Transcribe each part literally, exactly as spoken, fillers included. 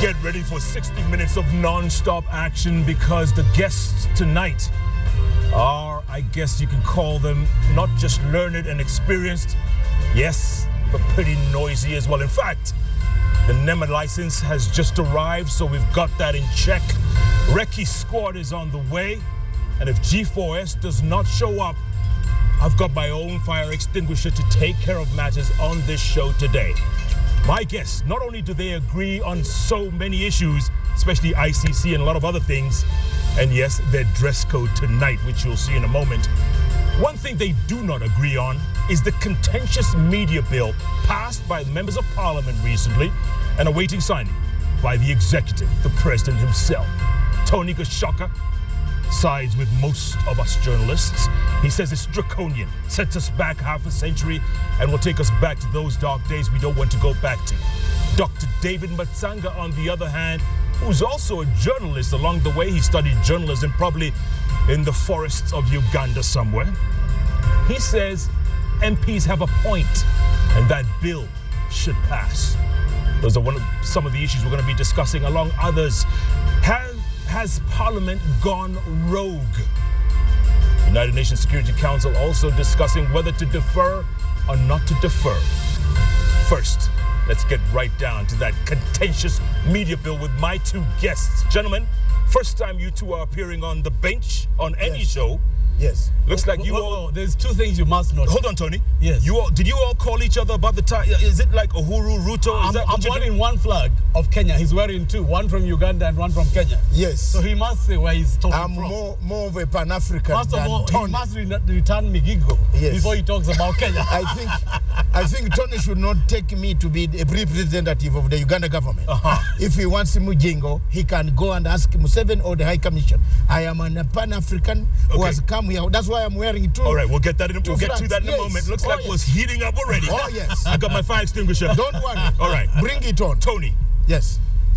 Get ready for sixty minutes of non-stop action because the guests tonight are, I guess you can call them, not just learned and experienced, yes, but pretty noisy as well. In fact, the N E M A license has just arrived, so we've got that in check. Recce squad is on the way, and if G four S does not show up, I've got my own fire extinguisher to take care of matters on this show today. My guests, not only do they agree on so many issues, especially I C C and a lot of other things, and yes, their dress code tonight, which you'll see in a moment. One thing they do not agree on is the contentious media bill passed by members of parliament recently and awaiting signing by the executive, the president himself. Tony Gashaka sides with most of us journalists. He says it's draconian, sets us back half a century, and will take us back to those dark days we don't want to go back to. Doctor David Matsanga, on the other hand, who's also a journalist along the way. He studied journalism probably in the forests of Uganda somewhere. He says M Ps have a point and that bill should pass. Those are one of some of the issues we're going to be discussing, along others. Has, has Parliament gone rogue? United Nations Security Council also discussing whether to defer or not to defer. First, let's get right down to that contentious media bill with my two guests. Gentlemen, first time you two are appearing on the bench on any yes. show. Yes. Looks well, like you well, all... well, there's two things you must know. Hold on, Tony. Yes. You all, did you all call each other about the time? Is it like Uhuru, Ruto? Is I'm, that I'm wearing one flag of Kenya. He's wearing two. One from Uganda and one from Kenya. Yes. So he must say where he's talking I'm from. more, more of a Pan-African First of than all, Tony. he must re return Migigo Yes. before he talks about Kenya. I think I think Tony should not take me to be a representative of the Uganda government. Uh-huh. If he wants Mujingo, he can go and ask Museveni or the High Commission. I am a Pan-African who Okay. has come here. That's why I'm wearing two. All right, we'll get that in, we'll get to flags. that in Yes. a moment. Looks Oh, like yes. it was heating up already. Oh, yes. I got my fire extinguisher. Don't worry. All right. Bring it on. Tony, Yes.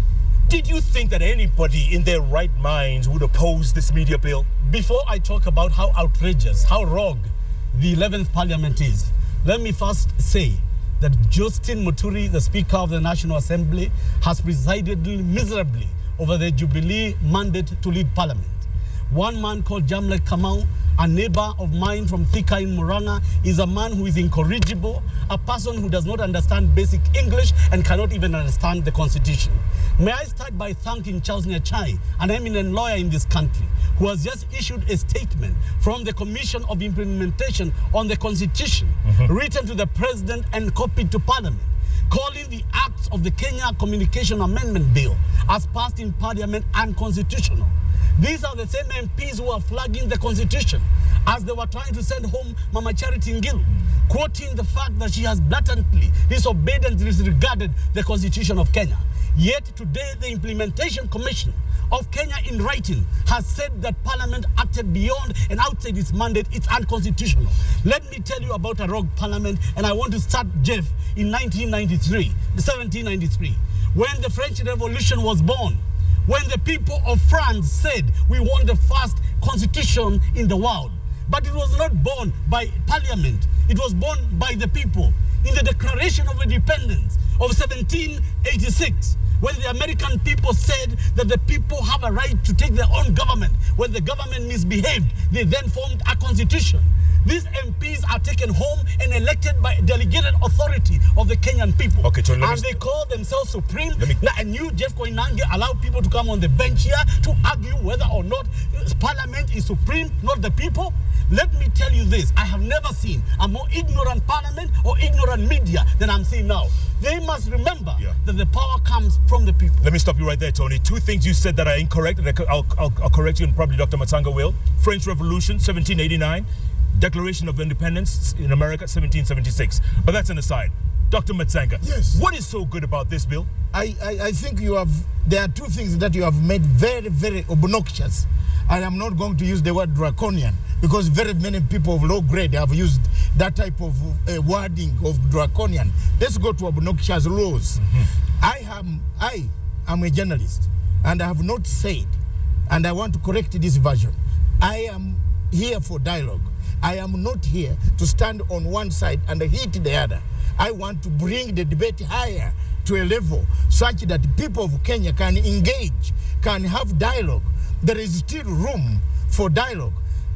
did you think that anybody in their right minds would oppose this media bill? Before I talk about how outrageous, how rogue the eleventh Parliament is, let me first say that Justin Muturi, the Speaker of the National Assembly, has presided miserably over the Jubilee mandate to lead Parliament. One man called Jamlek Kamau, a neighbor of mine from Thika in Muranga, is a man who is incorrigible, a person who does not understand basic English and cannot even understand the Constitution. May I start by thanking Charles Nyachai, an eminent lawyer in this country, who has just issued a statement from the Commission of Implementation on the Constitution, mm-hmm. written to the President and copied to Parliament, calling the acts of the Kenya Communication Amendment Bill as passed in Parliament unconstitutional. These are the same M Ps who are flagging the Constitution as they were trying to send home Mama Charity Ngilu, quoting the fact that she has blatantly disobeyed and disregarded the Constitution of Kenya. Yet today, the Implementation Commission of Kenya in writing has said that Parliament acted beyond and outside its mandate. It's unconstitutional. Let me tell you about a rogue Parliament, and I want to start, Jeff, in nineteen ninety-three, seventeen ninety-three, when the French Revolution was born. When the people of France said, we want the first constitution in the world. But it was not born by Parliament. It was born by the people. In the Declaration of Independence of seventeen eighty-six, when the American people said that the people have a right to take their own government, when the government misbehaved, they then formed a constitution. These M Ps are taken home and elected by delegated authority of the Kenyan people. Okay, Tony, and they call themselves supreme. Me... Now, and you, Jeff Koinange, allow people to come on the bench here to argue whether or not Parliament is supreme, not the people. Let me tell you this, I have never seen a more ignorant Parliament or ignorant media than I'm seeing now. They must remember yeah. that the power comes from the people. Let me stop you right there, Tony. Two things you said that are incorrect, and I'll, I'll, I'll correct you, and probably Doctor Matsanga will. French Revolution, seventeen eighty-nine. Declaration of Independence in America, seventeen seventy-six. But that's an aside. Doctor Matsanga, yes. What is so good about this bill? I, I, I think you have, there are two things that you have made very, very obnoxious. I am not going to use the word draconian because very many people of low grade have used that type of uh, wording of draconian. Let's go to obnoxious laws. Mm-hmm. I am, I am a journalist and I have not said, and I want to correct this version, I am here for dialogue. I am not here to stand on one side and hit the other. I want to bring the debate higher to a level such that people of Kenya can engage, can have dialogue. There is still room for dialogue.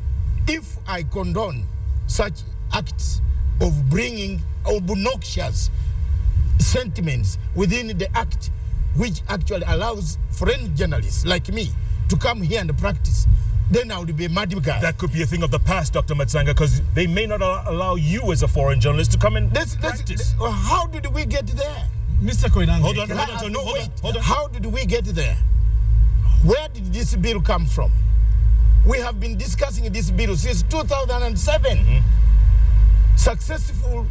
If I condone such acts of bringing obnoxious sentiments within the act, which actually allows foreign journalists like me to come here and practice, then I would be a mad guy. That could be a thing of the past, Doctor Matsanga, because they may not allow you as a foreign journalist to come and this, practice. This, how did we get there? Mister Koinange. Hold on, hold on, Uh, Tony, no, hold wait. on, hold on. How did we get there? Where did this bill come from? We have been discussing this bill since two thousand seven. Mm-hmm. Successful,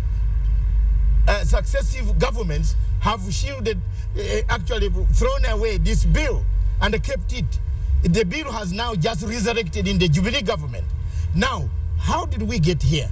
uh, successive governments have shielded, uh, actually thrown away this bill and kept it. The bill has now just resurrected in the Jubilee government. Now, how did we get here?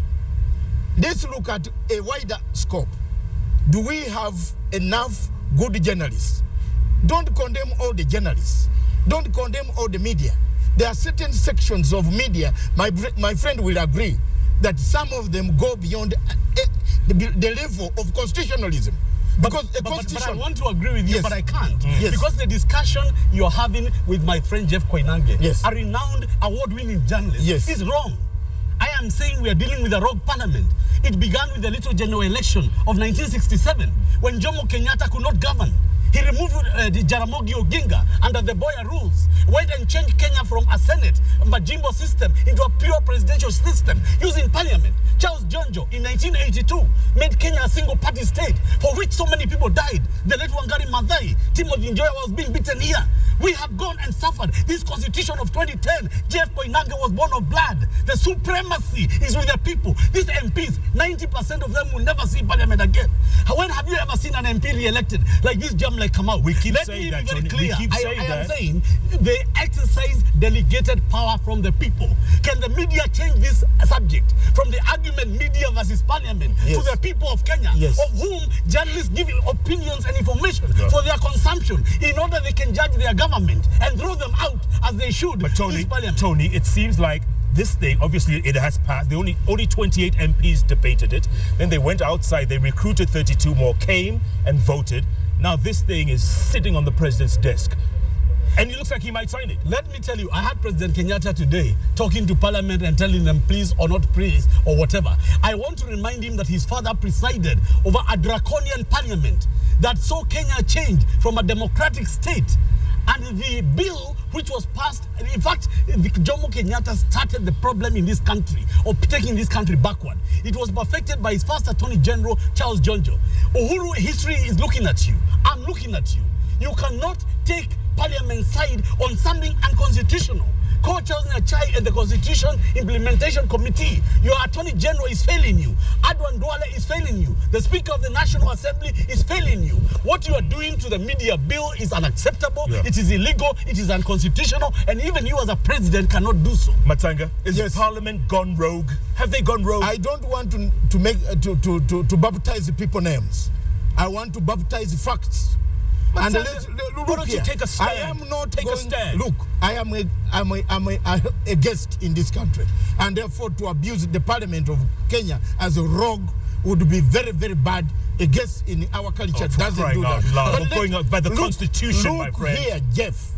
Let's look at a wider scope. Do we have enough good journalists? Don't condemn all the journalists. Don't condemn all the media. There are certain sections of media, my, my friend will agree, that some of them go beyond uh, the, the level of constitutionalism. Because but, a but, constitution... but I want to agree with you, Yes. but I can't. Mm. Yes. Because the discussion you're having with my friend Jeff Koinange, Yes. a renowned award-winning journalist, Yes. is wrong. I am saying we are dealing with a rogue parliament. It began with the little general election of nineteen sixty-seven, when Jomo Kenyatta could not govern. He removed uh, the Jaramogi Oginga under the Boya rules, went and changed Kenya from a Senate, Majimbo system, into a pure presidential system using parliament. Charles Jonjo in nineteen eighty-two made Kenya a single party state, for which so many people died. The late Wangari Maathai, Timothy Njoya was being beaten here. We have gone and suffered. This constitution of twenty ten, Jeff Koinange was born of blood. The supremacy is with the people. These M Ps, ninety percent of them will never see parliament again. When have you ever seen an M P re-elected like this jam like Kamau? We keep Let saying me that, be very Tony. clear. We keep I, saying I am that. saying they exercise delegated power from the people. Can the media change this subject from the argument media versus parliament Yes. to the people of Kenya, Yes. of whom journalists give opinions and information Yeah. for their consumption in order they can judge their government and throw them out as they should? But Tony, this parliament. Tony, it seems like this thing, obviously it has passed. The only only twenty-eight M Ps debated it. Then they went outside, they recruited thirty-two more, came and voted. Now this thing is sitting on the president's desk. And it looks like he might sign it. Let me tell you, I had President Kenyatta today talking to Parliament and telling them please or not please or whatever. I want to remind him that his father presided over a draconian parliament that saw Kenya change from a democratic state. And the bill which was passed, in fact, Jomo Kenyatta started the problem in this country, of taking this country backward. It was perfected by his first Attorney General, Charles Jonjo. Uhuru, history is looking at you. I'm looking at you. You cannot take Parliament's side on something unconstitutional. Call Charles Nyachai and the Constitution Implementation Committee. Your Attorney General is failing you. Adwan Duale is failing you. The Speaker of the National Assembly is failing you. What you are doing to the media bill is unacceptable. Yeah. It is illegal. It is unconstitutional. And even you as a president cannot do so. Matsanga, is Yes. Parliament gone rogue? Have they gone rogue? I don't want to, to make uh, to, to, to, to baptize people names. I want to baptize facts. But And sir, let's, why look don't you here. take a stand? I am not Take a going, stand. Look, I am a, I'm a, I'm a, a, a guest in this country, and therefore to abuse the Parliament of Kenya as a rogue would be very, very bad. A guest in our culture Oh, for doesn't crying do out that. loud. But We're let- going out by the look, Constitution, my look friend. here, Jeff.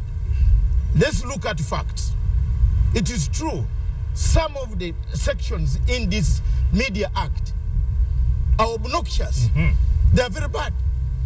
Let's look at facts. It is true. Some of the sections in this Media Act are obnoxious. Mm-hmm. They are very bad.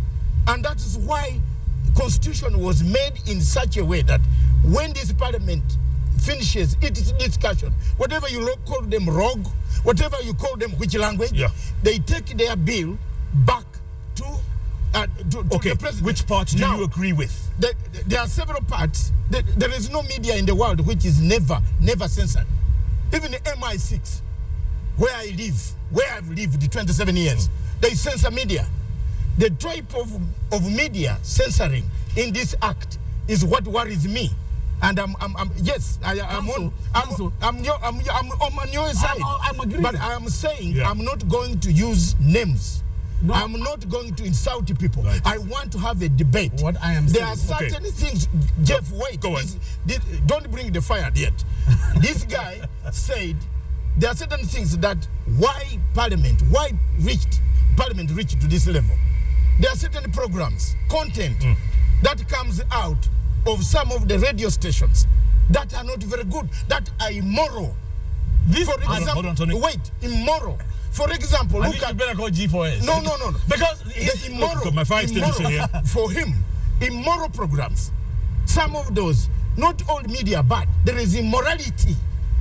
And that is why Constitution was made in such a way that when this Parliament finishes its discussion, whatever you lo- call them rogue, whatever you call them which language, Yeah. they take their bill back to, uh, to, to Okay, the president. which parts do Now, you agree with? the- the- there are several parts. The- there is no media in the world which is never, never censored. Even the M I six, where I live, where I've lived twenty-seven years, they censor media. The type of, of media censoring in this act is what worries me. And I'm, I'm, I'm yes, I, I'm Counsel, on, I'm, counsel. I'm, your, I'm, I'm, I'm on your side. I'm agreeing. But I'm saying Yeah. I'm not going to use names. No. I'm not going to insult people. Right. I want to have a debate. What I am There saying- are Okay. certain things, Jeff, wait. go on. this, this, don't bring the fire yet. This guy said there are certain things that why Parliament, why reached Parliament reached to this level. there are certain programs, content mm. that comes out of some of the radio stations that are not very good, that are immoral. This, For example, hold on, Tony. wait, immoral. For example, I look think at... you better call G four S. No, no, no, no. Because the immoral, got my fire extinguisher immoral here. for him, immoral programs. Some of those, not all media bad. There is immorality.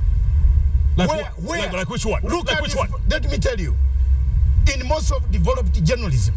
Like, where, what? where, like, like which one? Look like at which this, one? Let me tell you. In most of developed journalism,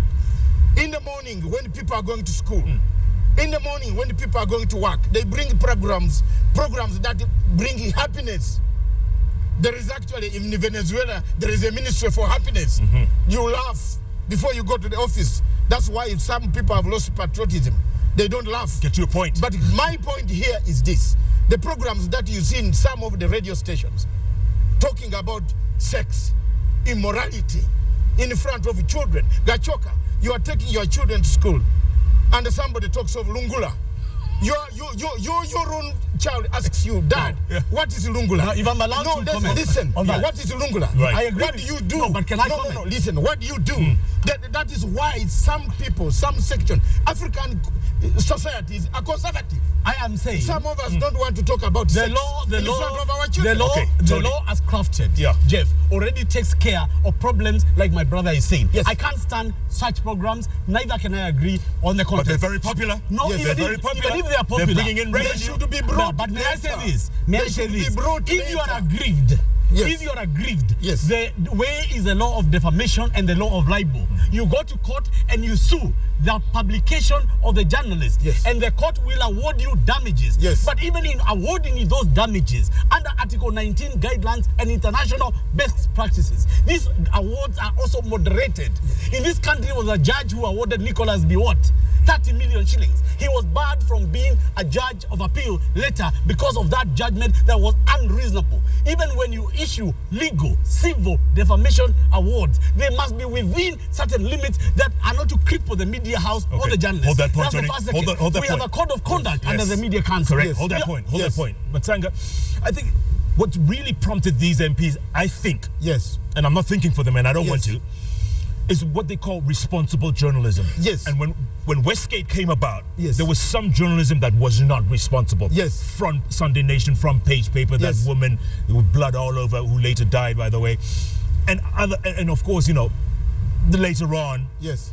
in the morning when people are going to school, mm. in the morning when people are going to work, they bring programs, programs that bring happiness. There is actually, in Venezuela, there is a ministry for happiness. Mm-hmm. You laugh before you go to the office. That's why some people have lost patriotism. They don't laugh. Get to your point. But my point here is this. The programs that you see in some of the radio stations talking about sex, immorality, in front of children. Gachoka, you are taking your children to school and somebody talks of Lungula. Your, your, your, your, your own child asks you, Dad, no, yeah. what is Lungula? No, if I'm allowed no, to comment listen, on that. What is Lungula? Right. I agree. What do you do? No, but can I no, comment? no, no, listen, what do you do? Mm. That, that is why some people, some section, African societies are conservative. I am saying some of us mm. don't want to talk about the sex law, the in law, front of our the children. law, okay, the Tony. law as crafted, yeah. Jeff, already takes care of problems like my brother is saying. Yes. I can't stand such programs. Neither can I agree on the content. But they're very popular. No, Yes, even, they're very if, popular. even if they are popular, They're bringing in They revenue. should be brought No, but may I say later. this? May They I say should be this? brought If you are later. aggrieved, Yes. if you are aggrieved, Yes. the way is the law of defamation and the law of libel. You go to court and you sue the publication of the journalist, Yes. and the court will award you damages. Yes. But even in awarding you those damages, under Article nineteen guidelines and international best practices, these awards are also moderated. Yes. In this country was a judge who awarded Nicholas Biwott thirty million shillings. He was barred from being a judge of appeal later because of that judgment that was unreasonable. Even when you issue legal, civil defamation awards, they must be within certain limits that are not to cripple the media house Okay. or the journalists. Hold that point, That's Tony. the first Hold that- hold that we point. have a code of conduct Yes. under the Media Council. Correct. Yes. Hold that Yeah. point. Hold Yes. that point. Matanga, I think what really prompted these M Ps, I think, Yes. and I'm not thinking for them and I don't Yes. want to, is what they call responsible journalism. Yes. And when, when Westgate came about, Yes. there was some journalism that was not responsible. Yes. Front Sunday Nation, front page paper, Yes. that woman with blood all over who later died, by the way. And other, and of course, you know, the later on, Yes.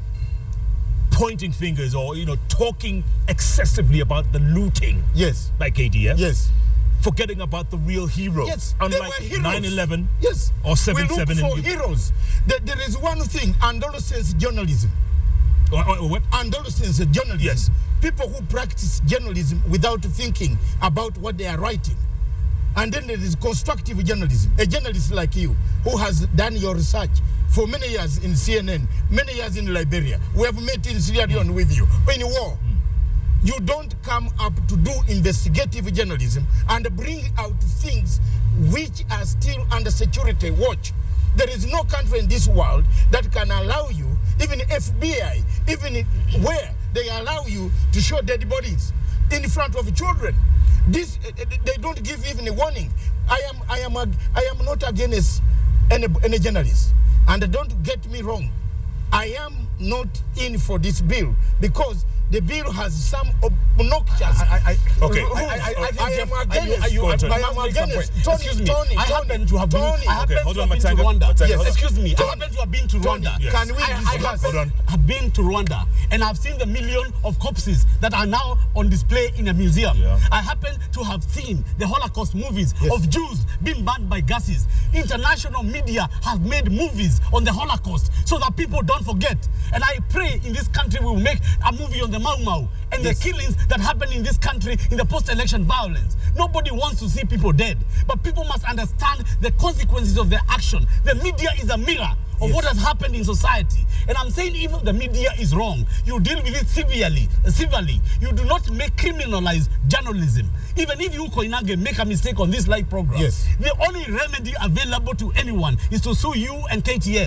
pointing fingers or, you know, talking excessively about the looting Yes. by K D F. Yes. Forgetting about the real hero. Yes, they Unlike were heroes. nine eleven Yes. or seven we seven. look for heroes. There, there is one thing, adolescence journalism. What? what? Adolescence journalism. Yes. People who practice journalism without thinking about what they are writing. And then there is constructive journalism. A journalist like you who has done your research for many years in C N N, many years in Liberia. We have met in Sierra Leone with you, in war. Mm. You don't come up to do investigative journalism and bring out things which are still under security watch. There is no country in this world that can allow you, even F B I, even where they allow you to show dead bodies in front of children. This, they don't give even a warning. I am, I am, I am not against any, any journalist. And don't get me wrong. I am not in for this bill because the bill has some obnoxious. I, I, I, Okay. I, I, I, I, think I Jeff, am are against. you, are you, Go on, Tony. I I am must make some against. point. Tony, Excuse me. Tony, I happen to have been. Tony. I happen Okay, hold to on, have been to Matanga. Rwanda. Matanga, hold on. Excuse me. I Tony. happen to have been to Tony, Rwanda. Yes. can we I, I discuss? have, Hold on. have been to Rwanda and I've seen the million of corpses that are now on display in a museum. Yeah. I happen to have seen the Holocaust movies Yes. of Jews being burned by gases. International media have made movies on the Holocaust so that people don't forget. And I pray in this country we will make a movie on the Mau Mau and Yes. the killings that happen in this country in the post-election violence. Nobody wants to see people dead, but people must understand the consequences of their action. The media is a mirror of Yes. what has happened in society. And I'm saying even the media is wrong, you deal with it civilly. civilly. You do not make criminalize journalism. Even if you, Koinange, make a mistake on this live program, Yes. the only remedy available to anyone is to sue you and K T N.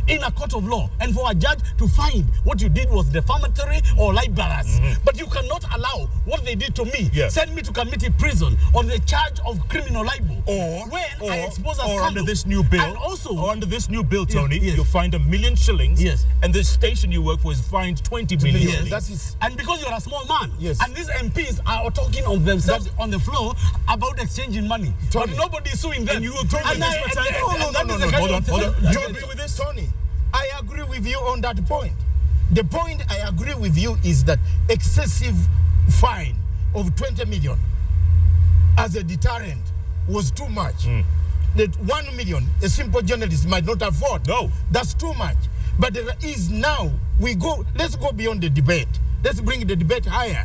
in a court of law and for a judge to find what you did was defamatory or libelous. Mm-hmm. But you cannot allow what they did to me, yes. send me to committee prison on the charge of criminal libel. Or, when or, I expose a or scandal. under this new bill, and also, or under this new bill, Tony, yes, yes. you'll find a million shillings, yes. and the station you work for is fined twenty million yes. shillings. That is, and because you're a small man, yes. and these M Ps are talking of themselves That's, on the floor about exchanging money, Tony, but nobody is suing them. And you agree with and this? I, and, and, no, no, no, no, no, hold on, hold on. Do You agree with this? Tony, I agree with you on that point. The point I agree with you is that excessive fine of twenty million as a deterrent was too much. Mm. That one million, a simple journalist might not afford. No. That's too much. But there is now, we go, let's go beyond the debate. Let's bring the debate higher.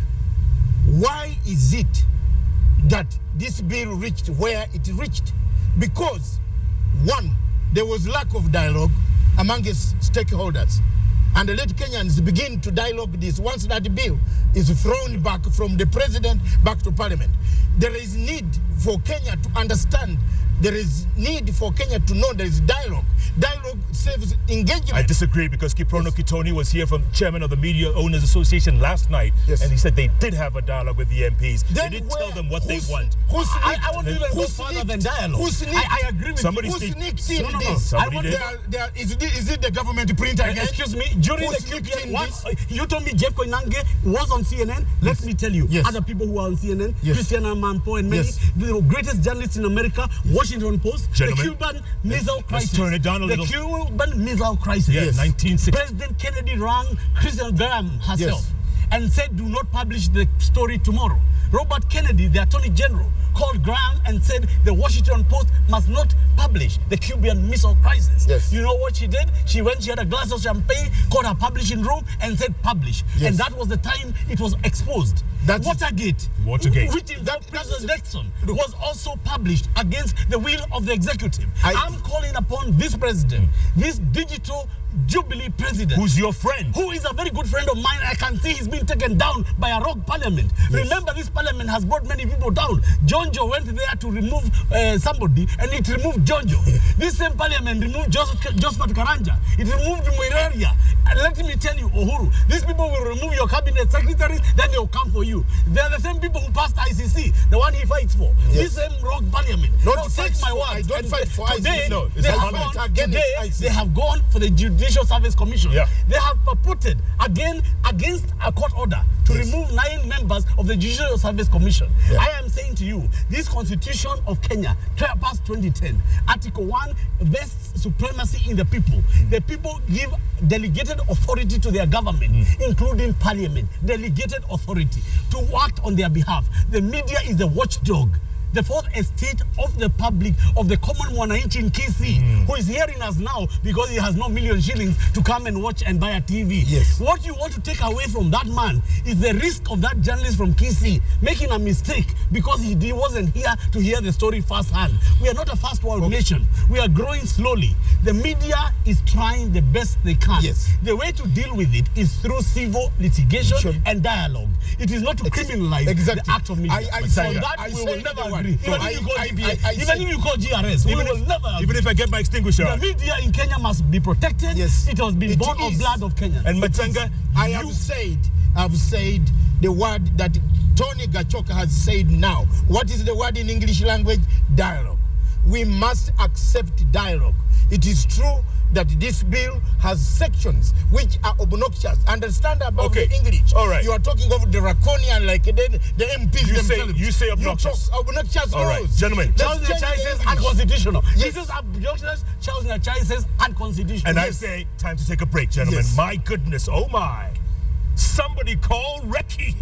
Why is it that this bill reached where it reached? Because, one, there was lack of dialogue among its stakeholders. And let Kenyans begin to dialogue this once that bill is thrown back from the president back to parliament. There is need for Kenya to understand. There is need for Kenya to know there is dialogue. Dialogue saves engagement. I disagree because Kiprono yes. Kitoni was here from chairman of the Media Owners Association last night, yes. and he said they did have a dialogue with the M Ps. Then they did where, tell them what they want. Who's I, I want to even go further than dialogue. Who sneaked? I, I agree with Somebody you. Who sneaked, sneaked in no, no, no. this? Somebody I want did. there, there, is, it, is it the government printer again? Excuse me, during Who the clip, in what, this? uh, you told me Jeff Koinange was on C N N. Let Yes. me tell you, Yes. other people who are on C N N, Yes. Christiana Mampo and many, Yes. the greatest journalists in America, yes. Washington Post, Gentlemen, the Cuban Missile let's Crisis. turn it down a the little. Cuban Missile Crisis. Yes, nineteen sixty. President Kennedy rang Christian Graham herself Yes. and said, do not publish the story tomorrow. Robert Kennedy, the Attorney General, called Graham and said the Washington Post must not publish the Cuban Missile Crisis. Yes. You know what she did? She went, she had a glass of champagne, called her publishing room and said publish. Yes. And that was the time it was exposed. That's Watergate, Watergate. which involved That- President that's- Nixon, look. was also published against the will of the executive. I- I'm calling upon this president, this digital Jubilee president, Who's your friend? who is a very good friend of mine. I can see he's been taken down by a rogue parliament. Yes. Remember, this parliament has brought many people down. Jonjo went there to remove uh, somebody, and it removed Jonjo. This same parliament removed Joseph, Josephat Karanja. It removed Muireria. And let me tell you, Uhuru, these people will remove your cabinet secretaries, then they will come for you. They are the same people who passed I C C, the one he fights for. Yes. This same rogue parliament. Not now, take my for, word. I don't fight for today, I C C. No, they, I have fight gone, against today I C C. they have gone for the Judicial Service Commission. Yeah. They have purported again against a court order to Yes. remove nine members of the Judicial Service Commission. Yeah. I am saying to you, this Constitution of Kenya, past twenty ten, Article one vests supremacy in the people. Mm. The people give delegated authority to their government, mm. including parliament, delegated authority to act on their behalf. The media is the watchdog, the fourth estate of the public, of the common mwananchi in Kisii, mm. who is hearing us now because he has no million shillings to come and watch and buy a T V. Yes. What you want to take away from that man is the risk of that journalist from Kisii making a mistake because he, he wasn't here to hear the story firsthand. We are not a first world okay. nation. We are growing slowly. The media is trying the best they can. Yes. The way to deal with it is through civil litigation Sure. and dialogue. It is not to Ex criminalize exactly. the act of media. I, I On say, that, I we say will never the agree. word. Even I, if you call I, G P A, I, I even say, if you call G R S, Even we will if, never agree. even if I get my extinguisher. The media in Kenya must be protected. Yes. It has been It born of is. blood of Kenya. And Matsanga, I you, have said, I've said the word that Tony Gachoka has said now. What is the word in English language? Dialogue. We must accept dialogue. It is true that this bill has sections which are obnoxious. Understand about Okay. the English. All right. You are talking of draconian like the, the M Ps You say- themselves. you say obnoxious. You talk obnoxious All right, laws. gentlemen. Let's Charles change Nyachai the says English. unconstitutional. Yes. He says obnoxious. Charles Nyachai says unconstitutional. and I Yes. say, time to take a break, gentlemen. Yes. My goodness, oh my. Somebody call Recce.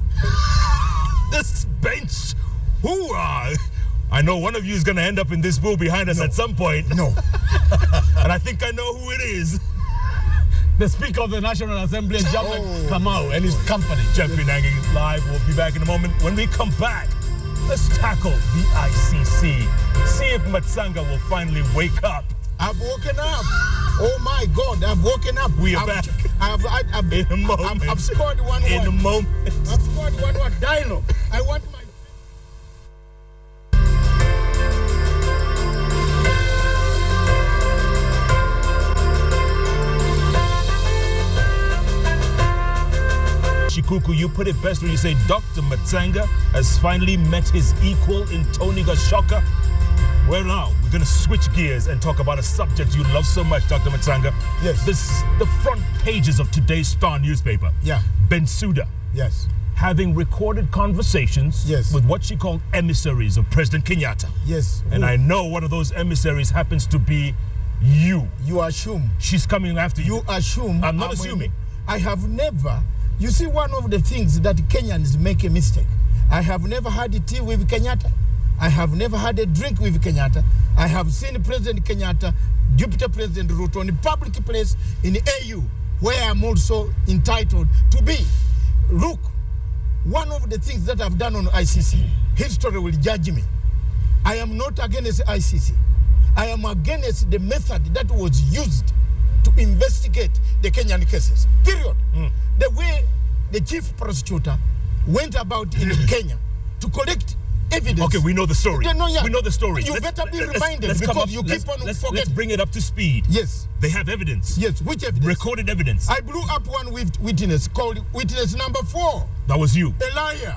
This bench, who are... I know one of you is going to end up in this pool behind us No. at some point. No. And I think I know who it is. The Speaker of the National Assembly, Japheth Oh. Kamau, and his company. Jeff Koinange is live. We'll be back in a moment. When we come back, let's tackle the I C C. See if Matsanga will finally wake up. I've woken up. Oh my God, I've woken up. We are I've, back. I've, I've, I've, In a I've, moment. I've scored one In a word. moment. I've scored one word. Dialogue. I want my Gikuku, you put it best when you say Doctor Matsanga has finally met his equal in Tony Gashoka. Well, now we're going to switch gears and talk about a subject you love so much, Doctor Matsanga. Yes. This the front pages of today's Star newspaper. Yeah. Bensouda. Yes. Having recorded conversations Yes. with what she called emissaries of President Kenyatta. Yes. And Who- I know one of those emissaries happens to be you. You assume. She's coming after you. You assume. I'm not I'm assuming. I have never. You see, one of the things that Kenyans make a mistake. I have never had a tea with Kenyatta. I have never had a drink with Kenyatta. I have seen President Kenyatta, Deputy President Ruto, in a public place in A U, where I'm also entitled to be. Look, one of the things that I've done on I C C, history will judge me. I am not against I C C. I am against the method that was used to investigate the Kenyan cases. Period. Mm. The way the chief prosecutor went about in Kenya to collect evidence. Okay, we know the story. Yeah, no, yeah. We know the story. You Let's- better be let's- reminded let's come because up- you let's- keep on let's, let's forgetting. bring it up to speed. Yes, They have evidence. yes. Which evidence? Recorded evidence. I blew up one with witness called witness number four, That was you. a liar.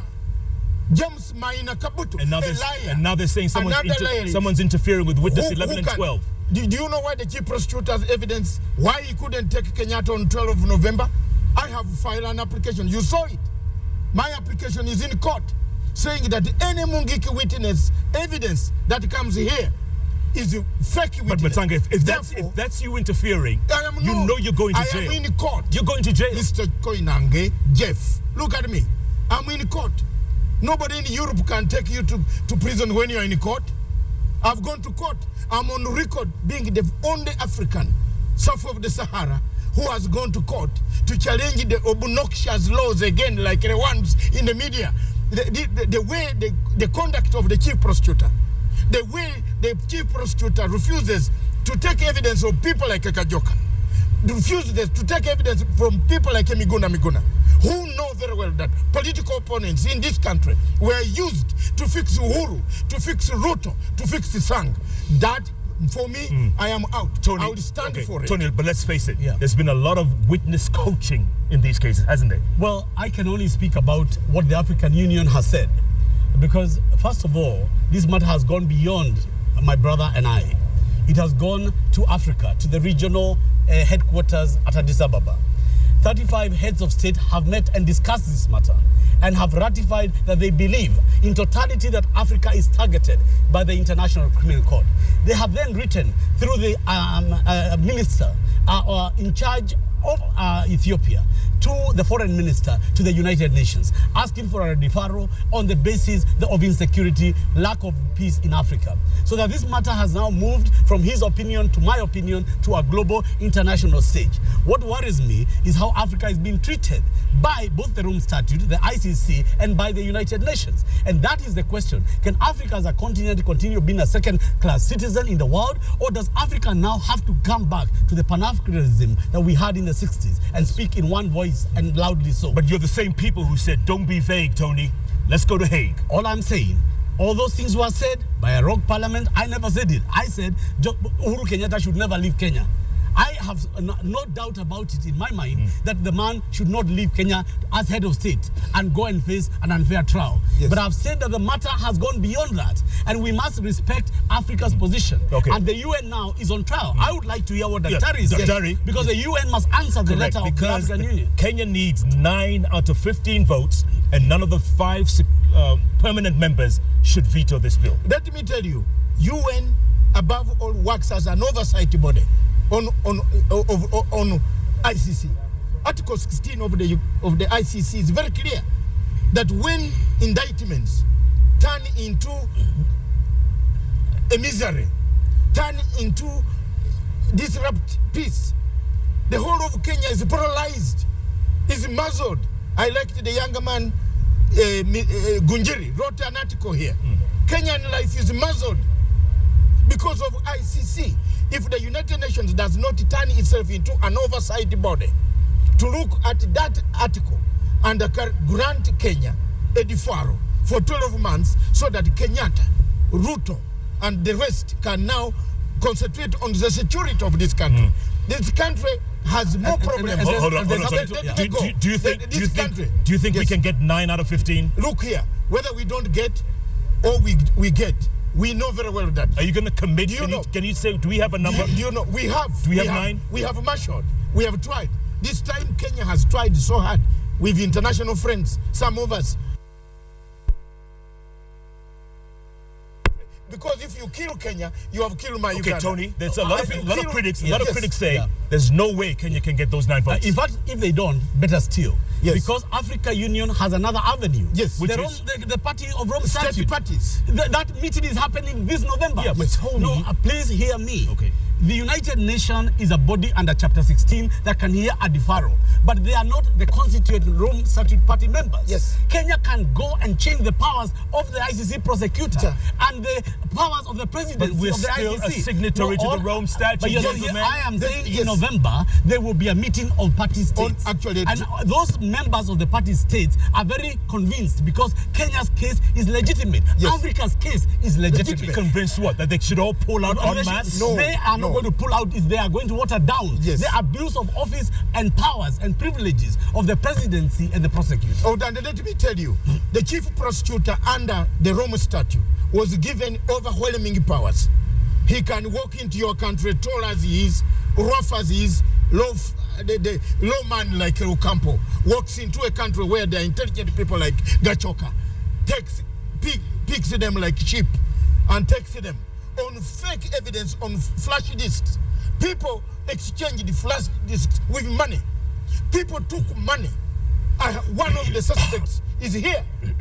James Maina Kabutu, And now, a they're, liar. and now they're saying someone's, Another inter- liar. someone's interfering with witness Who- eleven who and can- twelve. Do, do you know why the chief prosecutor's evidence, why he couldn't take Kenyatta on twelfth of November? I have filed an application. You saw it. My application is in court saying that any Mungiki witness evidence that comes here is a fake But witness. Matsanga, if, if, that's, Therefore, if that's you interfering, I am you no- know you're going to I jail. am in court. You're going to jail. Mister Koinange, Jeff, look at me. I'm in court. Nobody in Europe can take you to, to prison when you're in court. I've gone to court. I'm on record being the only African south of the Sahara who has gone to court to challenge the obnoxious laws again, like the ones in the media. The, the, the, the way, the, the conduct of the chief prosecutor, the way the chief prosecutor refuses to take evidence of people like Kajoka, refuses to take evidence from people like Miguna Miguna, who know very well that political opponents in this country were used to fix Uhuru, to fix Ruto, to fix Sang. That, for me, mm. I am out. Tony, I will stand okay, for it. Tony, but let's face it, Yeah. there's been a lot of witness coaching in these cases, hasn't there? Well, I can only speak about what the African Union has said. Because, first of all, this matter has gone beyond my brother and I. It has gone to Africa, to the regional uh, headquarters at Addis Ababa. thirty-five heads of state have met and discussed this matter and have ratified that they believe in totality that Africa is targeted by the International Criminal Court. They have then written through the um, uh, minister uh, uh, in charge of uh, Ethiopia to the foreign minister to the United Nations, asking for a deferral on the basis of insecurity, lack of peace in Africa. So that this matter has now moved from his opinion to my opinion to a global international stage. What worries me is how Africa is being treated by both the Rome Statute, the I C C, and by the United Nations. And that is the question. Can Africa as a continent continue being a second-class citizen in the world, or does Africa now have to come back to the Pan-Africanism that we had in the sixties and speak in one voice and loudly so? But you're the same people who said, don't be vague, Tony. Let's go to Hague. All I'm saying, all those things were said by a rogue parliament. I never said it. I said Jo- Uhuru Kenyatta should never leave Kenya. I have no, no doubt about it in my mind mm. that the man should not leave Kenya as head of state and go and face an unfair trial. Yes. But I've said that the matter has gone beyond that, and we must respect Africa's mm. position. Okay. And the U N now is on trial. Mm. I would like to hear what Yeah, Daktari is saying, Daktari. because the U N must answer the Correct, letter of the because African the Union. Kenya needs nine out of fifteen votes, and none of the five uh, permanent members should veto this bill. Let me tell you, U N above all works as an oversight body on on of, of, on I C C. Article sixteen of the of the I C C is very clear that when indictments turn into a misery, turn into disrupt peace, the whole of Kenya is paralyzed, is muzzled. I liked the younger man, uh, uh, Gunjiri, wrote an article here. Mm. Kenyan life is muzzled because of I C C. If the United Nations does not turn itself into an oversight body to look at that article and grant Kenya a deferral for twelve months so that Kenyatta, Ruto, and the rest can now concentrate on the security of this country. Mm. This country has more And- and- problems. and- and Hold on, there's hold on. something- sorry. yeah. Do, do, do you think? This Do you think? country- Do you think we Yes. can get nine out of fifteen? Look here, whether we don't get or we we get, we know very well that. Are you going to commit? Do you Can you, know- can you say? Do we have a Do number? you, do you know, we have. Do we have nine? We have marshaled. We have tried. This time Kenya has tried so hard with international friends, some of us. Because if you kill Kenya, you have killed my Okay, Uganda. Tony. There's a lot of If you a lot of kill- critics. A lot of Yes. critics say Yeah. there's no way Kenya can get those nine Uh, votes. in fact, if they don't, better still. Yes. Because Africa Union has another avenue. Yes. Which Which the, is- Rome, the, the party of Rome State Statute. parties. Th- that meeting is happening this November. Yeah, but Tony- No, uh, please hear me. Okay. The United Nations is a body under Chapter sixteen that can hear a deferral, but they are not the constituent Rome Statute party members. Yes. Kenya can go and change the powers of the I C C prosecutor Sir. and the powers of the presidency But we're of the still I C C. a signatory to the all- Rome Statute, But you're not- gentlemen. I am Then- saying yes. in November there will be a meeting of party states. actually, and those members of the party states are very convinced because Kenya's case is legitimate. Yes. Africa's case is legitimate. Legitimate. Convinced what? That they should all pull out No, en they should- masse? No. they are not no. going to pull out if they are going to water down Yes. the abuse of office and powers and privileges of the presidency and the prosecutor. Oh, then let me tell you, the chief prosecutor under the Rome Statute was given overwhelming powers. He can walk into your country, tall as he is, rough as he is, low, the, the low man like Ocampo, walks into a country where there are intelligent people like Gachoka, takes, pick, picks them like sheep, and takes them on fake evidence on flash disks. People exchanged flash disks with money. People took money. I, one of the suspects is here.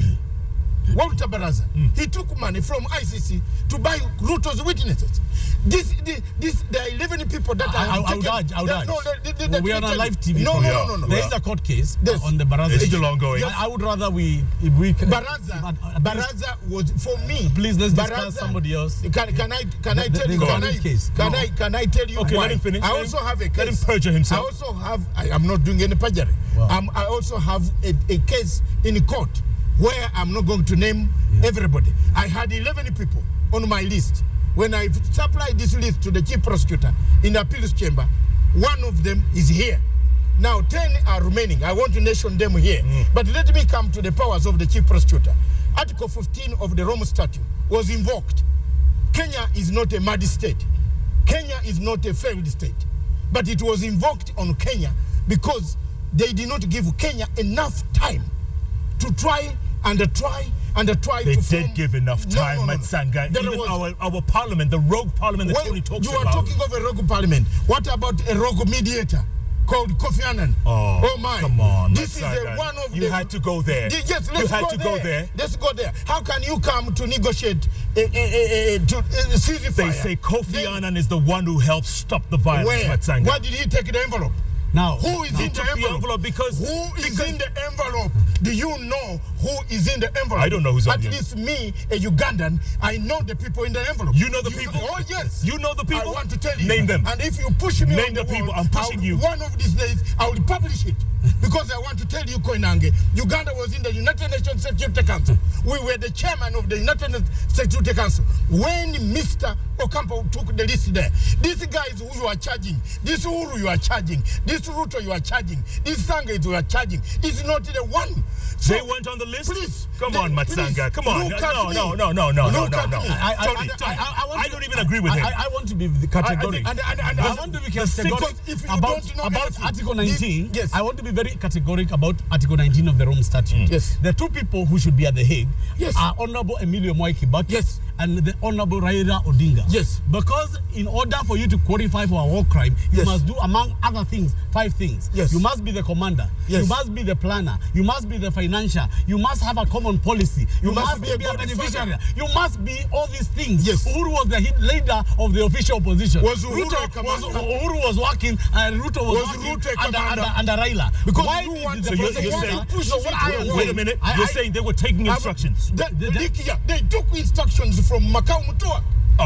Walter Baraza. Mm. He took money from I C C to buy Ruto's witnesses. This, this, this, there are eleven people that I, are I, I would taken- urge, I would that- urge. No, that- that- Well, that- we are on a that- live T V No, no, program. no, no, no. There is a court case Yes. on the Baraza. It's issue. still ongoing. I, I would rather we, if we can, Baraza, but, uh, Baraza was for me. Please, let's discuss Baraza- somebody else. Can, can I can I The- tell the you? Can Uganda I, case. can No. I can I tell you Okay, why? let him finish. I Let also him- have a case. let him perjure himself. I also have. I am not doing any perjury. Wow. Um, I also have a, a case in court where I'm not going to name Yeah. everybody. I had eleven people on my list. When I supplied this list to the chief prosecutor in the appeals chamber, one of them is here. Now ten are remaining. I want to mention them here. Mm. But let me come to the powers of the chief prosecutor. Article fifteen of the Rome Statute was invoked. Kenya is not a mad state. Kenya is not a failed state. But it was invoked on Kenya because they did not give Kenya enough time to try and try and try They to did form- give enough No, time, no, no, no. Matsanga. There Even was- our, our parliament, the rogue parliament that Well, Tony talks you are about. talking of a rogue parliament. What about a rogue mediator called Kofi Annan? Oh, my! come on, This is a, Matsanga. one of You the. had to go there. Yes, let's You had go to there. go there. Let's go there. How can you come to negotiate a, a, a, a, to uh, ceasefire? They say Kofi Then Annan is the one who helped stop the violence, Where? Matsanga. Why did he take the envelope? Now, Who is He in the took the envelope? envelope because- who is because- in the envelope? Do you know who is in the envelope? I don't know who's on At the least me, a Ugandan, I know the people in the envelope. You know the people? Oh yes. You know the people? I want to tell you. Name them. And if you push me Name on the, the people. wall, I'm pushing I'll- you. One of these days, I will publish it. Because I want to tell you, Koinange, Uganda was in the United Nations Security Council. We were the chairman of the United Nations Security Council. When Mister Ocampo took the list there, these guys who you are charging, this Uhuru you are charging, this Ruto you are charging, this Sangay you are charging, is not the one. So, They went on the list? Please. Come they- on, Matsanga. please, Come on. look No, at no, me. no, no, no, no, Look no, at no. me. I, I, Tony, I, Tony, I, I, want I to- don't even agree with I, him. I, I want to be categoric. And- and- and- I and- want to be because categoric if you about, don't know about anything, Article the- nineteen. yes. I want to be very categoric about Article nineteen of the Rome Statute. Yes. The two people who should be at the Hague Yes. are Honorable Emilio Mwai Kibaki Yes. and the Honorable Raila Odinga. Yes. Because in order for you to qualify for a war crime, you Yes. must do, among other things, five things. Yes. You must be the commander. Yes. You must be the planner. You must be the financier. You must have a common policy. You, You must must, be a be a good beneficiary. father. You must be all these things. Yes. Uhuru was the hit leader of the official opposition. Was Uhuru Ruto a commander? was, Uhuru was working and Ruto was, Was working Ruto a under, commander? under, under Raila. Because Why you did want the to- you're- you're president- saying- push No, it what to I a am wall. Wait a saying- minute. I- You're I- saying they were taking I- instructions. The, The- the, the- Nick here, they took instructions from Macau Mutua.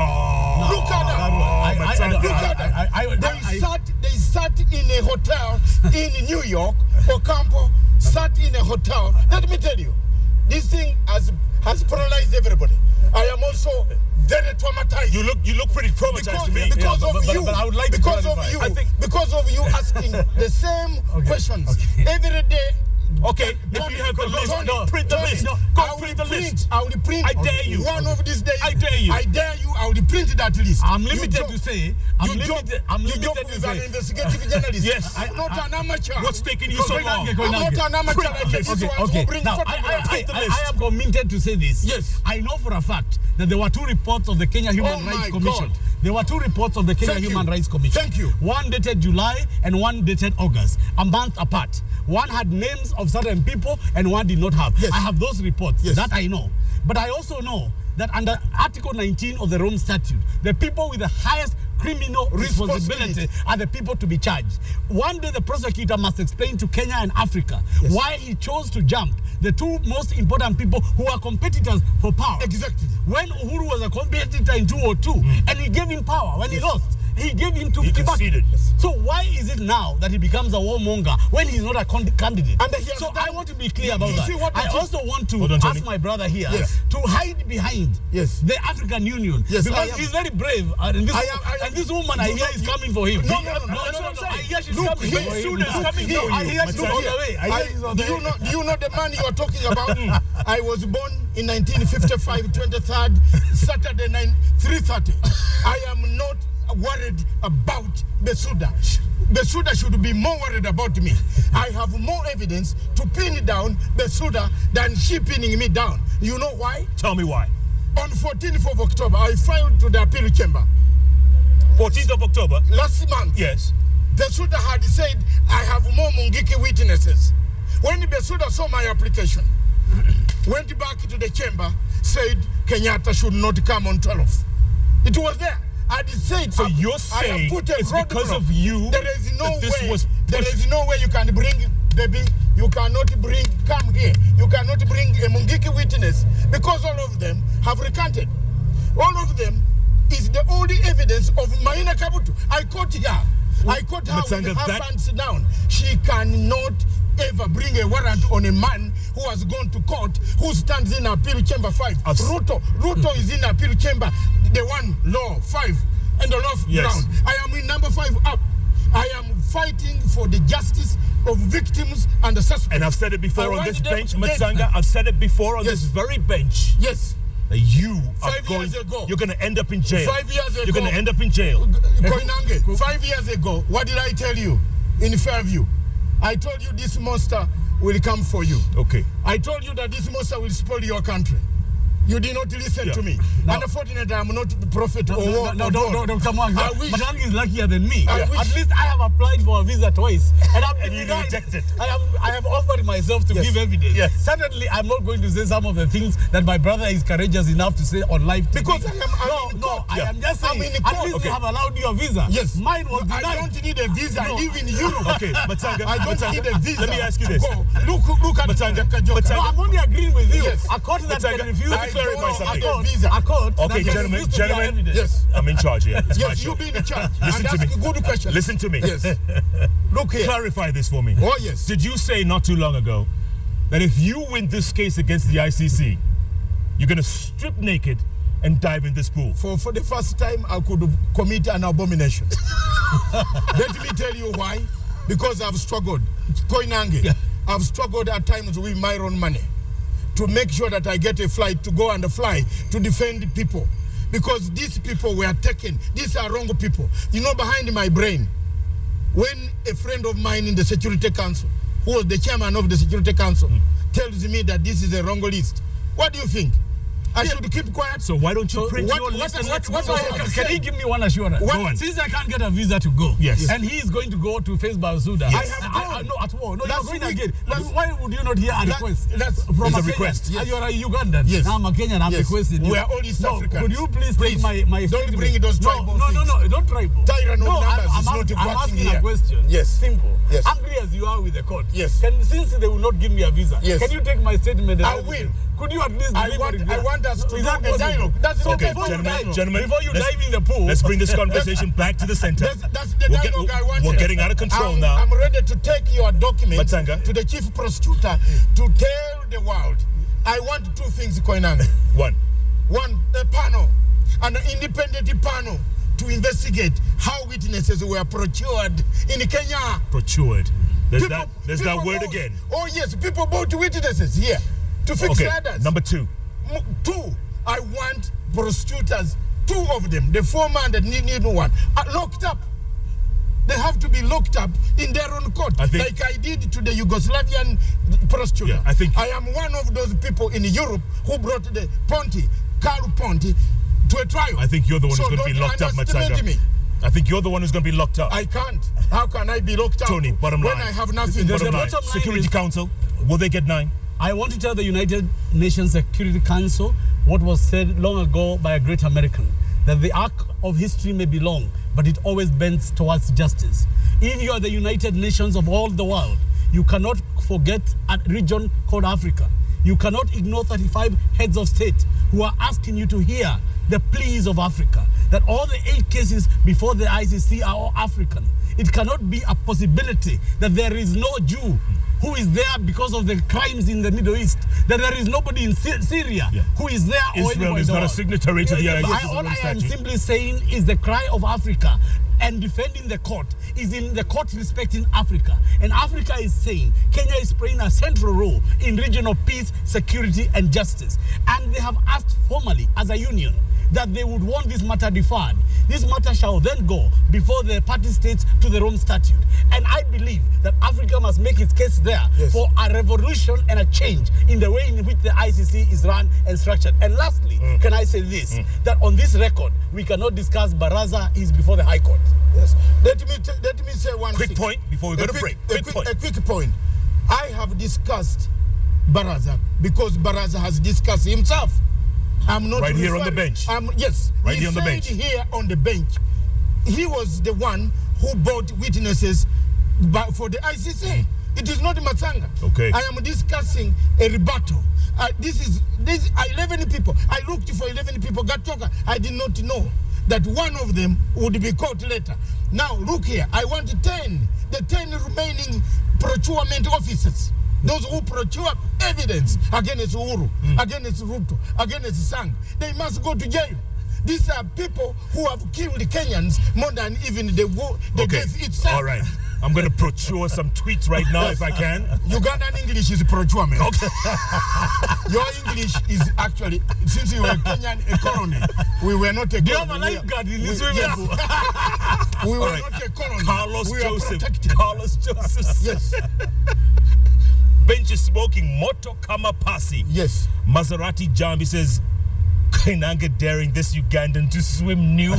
Oh, Look at that. I- I- Matsanga. I- Look at that. I- I- I- they I- sat. They sat in a hotel in New York. Ocampo sat in a hotel. Let me tell you, this thing has has paralyzed everybody. I am also very traumatized. You look you look pretty traumatized because, to me. because Yeah, of but- but- you. but I would like to because of clarify. you. I think- Because of you asking the same Okay, questions okay. every day. Okay, if Tony, you have the list, Tony, no, print the Tony, list. no, Go I will print the print, list. I will print. I dare you. One of these days. I dare you. I dare you. I will print that list. I'm You limited joke- to say, I'm you joke- limited, I'm you limited joke to with an say. investigative journalist. Yes. I'm not an amateur. What's taking you so Koinange, long? Koinange. I'm not an amateur Print like the this list. one Okay, who okay. bring Now, I, photographs. I, the I, list. I am committed to say this. Yes. I know for a fact that there were two reports of the Kenya Human Oh Rights my Commission. God. There were two reports of the Kenya Thank you. Human Rights Commission. Thank you. One dated July and one dated August, a month apart. One had names of certain people and one did not have. Yes. I have those reports. Yes. That I know. But I also know that under Article nineteen of the Rome Statute, the people with the highest criminal responsibility Responsibility. are the people to be charged. One day the prosecutor must explain to Kenya and Africa Yes. why he chose to jump the two most important people who are competitors for power. Exactly. When Uhuru was a competitor in two oh two and he gave him power, when he lost, he gave him to He Kibaki. conceded. So why is it now that he becomes a warmonger when he's not a con- candidate? And he has so done- I want to be clear You- about you that. see what I it is? also want to Hold on, Tony. ask my brother here Yes. to hide behind Yes. the African Union Yes, I because am. he's very brave. Uh, and, this, I am- I am- and this woman I You hear know- is you- coming for him. No, no, no, no, no, that's no, what I'm no, saying. I hear she's Look coming here. for him. Soon as Look coming here. for I you, hear she's Matsanga. on the way. I I, hear she's on do the you way. know? Do you know the man you are talking about? I was born in nineteen fifty-five, twenty-third, Saturday night, three thirty. I am not worried about Besuda. Besuda should be more worried about me. I have more evidence to pin down Besuda than she pinning me down. You know why? Tell me why. On fourteenth of October, I filed to the appeal chamber fourteenth of October. last month. Yes. Besuda had said, I have more Mungiki witnesses. When Besuda saw my application, went back to the chamber, said Kenyatta should not come on twelfth. It was there. I said, So I- you're I have saying put a it's because roadblock. of you There is no that this way. was There pushed? is no way you can bring, baby. You cannot bring. Come here. You cannot bring a Mungiki witness because all of them have recanted. All of them is the only evidence of Maina Kabutu. I caught her. I caught her Matsanga, with her that- pants down. She cannot ever bring a warrant on a man who has gone to court, who stands in appeal chamber five. I've- Ruto, Ruto is in appeal chamber, the one law five, and the law Yes. ground. I am in number five up. I am fighting for the justice of victims and the suspects. And I've said it I before on want this them bench, dead. Matsanga. I've said it before on Yes. this very bench Yes. that you are Five going. years ago. You're going to end up in jail. Five years ago. You're going to end up in jail. Koinange, five years ago, what did I tell you in Fairview? I told you this monster will come for you. Okay. I told you that this monster will spoil your country. You did not listen Yeah. to me. Now- Unfortunately, I'm not the prophet No, or no, war no, or no, God. no, no, come on. I wish. Matangi is luckier than me. I wish. At least I have applied for a visa twice. And, I've And been you denied. rejected. I have, I have offered myself to Yes. give evidence. Yes. Certainly, I'm not going to say some of the things that my brother is courageous enough to say on live T V. Because I am- I'm no, in no, court. I Yeah. am just I'm saying, in at court. least Okay. they have allowed you a visa. Yes. Mine was I denied. don't need a visa. No. I live in Europe. Okay, Matsanga. I don't Matsanga, need a visa. Let me ask you to this. Go. Look, look at Matsanga, Joka Joka. Matsanga. No, I'm only agreeing with you. Yes. A court that Matsanga, can refuse let me to clarify go- something. A court, Visa. a court Okay, that can gentlemen, refuse to bear gentlemen. evidence. Yes. I'm in charge here. It's my Yes, show. you be in charge. Listen and to ask me. good questions. Listen to me. Yes. Look here. Clarify this for me. Oh, yes. Did you say not too long ago that if you win this case against the I C C, you're going to strip naked and dive in this pool? For, for the first time, I could commit an abomination. Let me tell you why. Because I've struggled. Koinange, Yeah. I've struggled at times with my own money to make sure that I get a flight to go and fly to defend people. Because these people were taken. These are wrong people. You know, behind my brain, when a friend of mine in the Security Council, who was the chairman of the Security Council, mm. tells me that this is a wrong list, what do you think? I Yeah. should keep quiet? So why don't you print what- your what- list and what- let's what move I on? have Can said- he give me one assurance? What- Go on. Since I can't get a visa to go, Yes. and he is going to go to face Basuda, Yes. I have I, I, gone. no, at war. No, Last you're going week- again. last- Why would you not hear a La- request last- from There's a Kenyan? request, yes. And you're a Ugandan. Yes. Now I'm a Kenyan. I'm Yes. requesting you. We are all East no, Africans. Could you please, Please. take my my Don't statement? bring those no, tribal no, no, things. no, don't tribal. Tyrant of no, numbers I'm, is I'm, not I'm working asking here. a question. Yes. Simple. Yes. Angry as you are with the court. Yes. Can, since they will not give me a visa, Yes. can you take my statement? And I everything? will. Could you at least I deliver want- it I here? want us to Is do that a possible? dialogue. That's so okay, before you gentlemen, dive, gentlemen, before you let's- dive in the pool, Let's bring this conversation back to the center. That's, that's the We're, get- dialogue I wanted. we're getting out of control I'm, now. I'm ready to take your document Matsanga. to the chief prosecutor to tell the world. I want two things, Koinange. One. one a panel, an independent panel to investigate how witnesses were procured in Kenya. Procured. There's People- that, there's people that word bought- again. Oh yes, people bought witnesses here to fix Okay, ladders. number two. M- Two, I want prosecutors, two of them, the former and the new new one, are locked up. They have to be locked up in their own court, I think- like I did to the Yugoslavian prosecutor. Yeah, I think- I am one of those people in Europe who brought the Ponti, Carlo Ponti, to a trial. I think you're the one so who's going to be don't locked up, underestimate Matsanga. me. I think you're the one who's going to be locked up. I can't. How can I be locked up Tony, bottom when line. I have nothing? There's Bottom the line. bottom line Security is- Council, will they get nine? I want to tell the United Nations Security Council what was said long ago by a great American, that the arc of history may be long, but it always bends towards justice. If you are the United Nations of all the world, you cannot forget a region called Africa. You cannot ignore thirty-five heads of state who are asking you to hear the pleas of Africa, that all the eight cases before the I C C are all African. It cannot be a possibility that there is no Jew who is there because of the crimes in the Middle East, that there is nobody in Sy- Syria Yeah. who is there or Israel anywhere in is the not a world. signatory to the Yeah, I C C I- All I am statute. simply saying is the cry of Africa, and defending the court is in the court respecting Africa. And Africa is saying Kenya is playing a central role in regional peace, security, and justice. And they have asked formally as a union that they would want this matter deferred. This matter shall then go before the party states to the Rome Statute. And I believe that Africa must make its case there Yes. for a revolution and a change in the way in which the I C C is run and structured. And lastly, Mm. can I say this, that on this record, we cannot discuss Baraza is before the High Court. Yes. Let me t- let me say one Quick thing. point before we go A to quick- break. A Quick quick, point. a quick point. I have discussed Baraza because Baraza has discussed himself. I'm not Right here on referring- the bench. I'm, yes. Right he here on the said bench. Here on the bench, he was the one who brought witnesses ba- for the I C C. It is not Matsanga. Okay. I am discussing a rebuttal. Uh, this is this are eleven people. I looked for eleven people. Gatoka, I did not know that one of them would be caught later. Now look here. I want ten. The ten remaining procurement officers. Those who procure evidence against Uhuru, against Ruto, against Sang, they must go to jail. These are people who have killed Kenyans more than even the, wo- the Okay. death itself. All right. I'm going to procure some tweets right now if I can. Ugandan English is procurement. Okay. Your English is actually, since you were Kenyan a colony, we were not a colony. Do you have a We are- lifeguard in we- this swimming yes. pool? We were All right. not a colony. Carlos we are Joseph. protected. Carlos Joseph. Yes. Bench is smoking Moto Kama Pasi. Yes. Maserati Jambi says, Koinange daring this Ugandan to swim nude.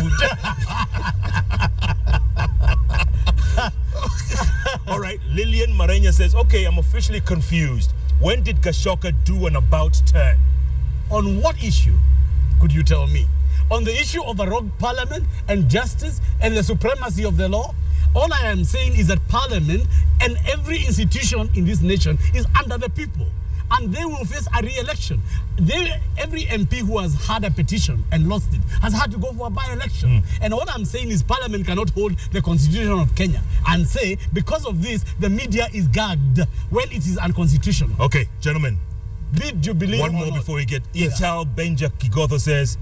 All right, Lillian Marenya says, okay, I'm officially confused. When did Gashoka do an about turn? On what issue, could you tell me? On the issue of a rogue parliament and justice and the supremacy of the law? All I am saying is that parliament and every institution in this nation is under the people, and they will face a re-election. They, every M P who has had a petition and lost it has had to go for a by-election. And what I'm saying is parliament cannot hold the constitution of Kenya and say, because of this, the media is gagged when it is unconstitutional. Okay, gentlemen, Be it Jubilee one or more not. before we get. Yes. Ital Benja Kigotho says,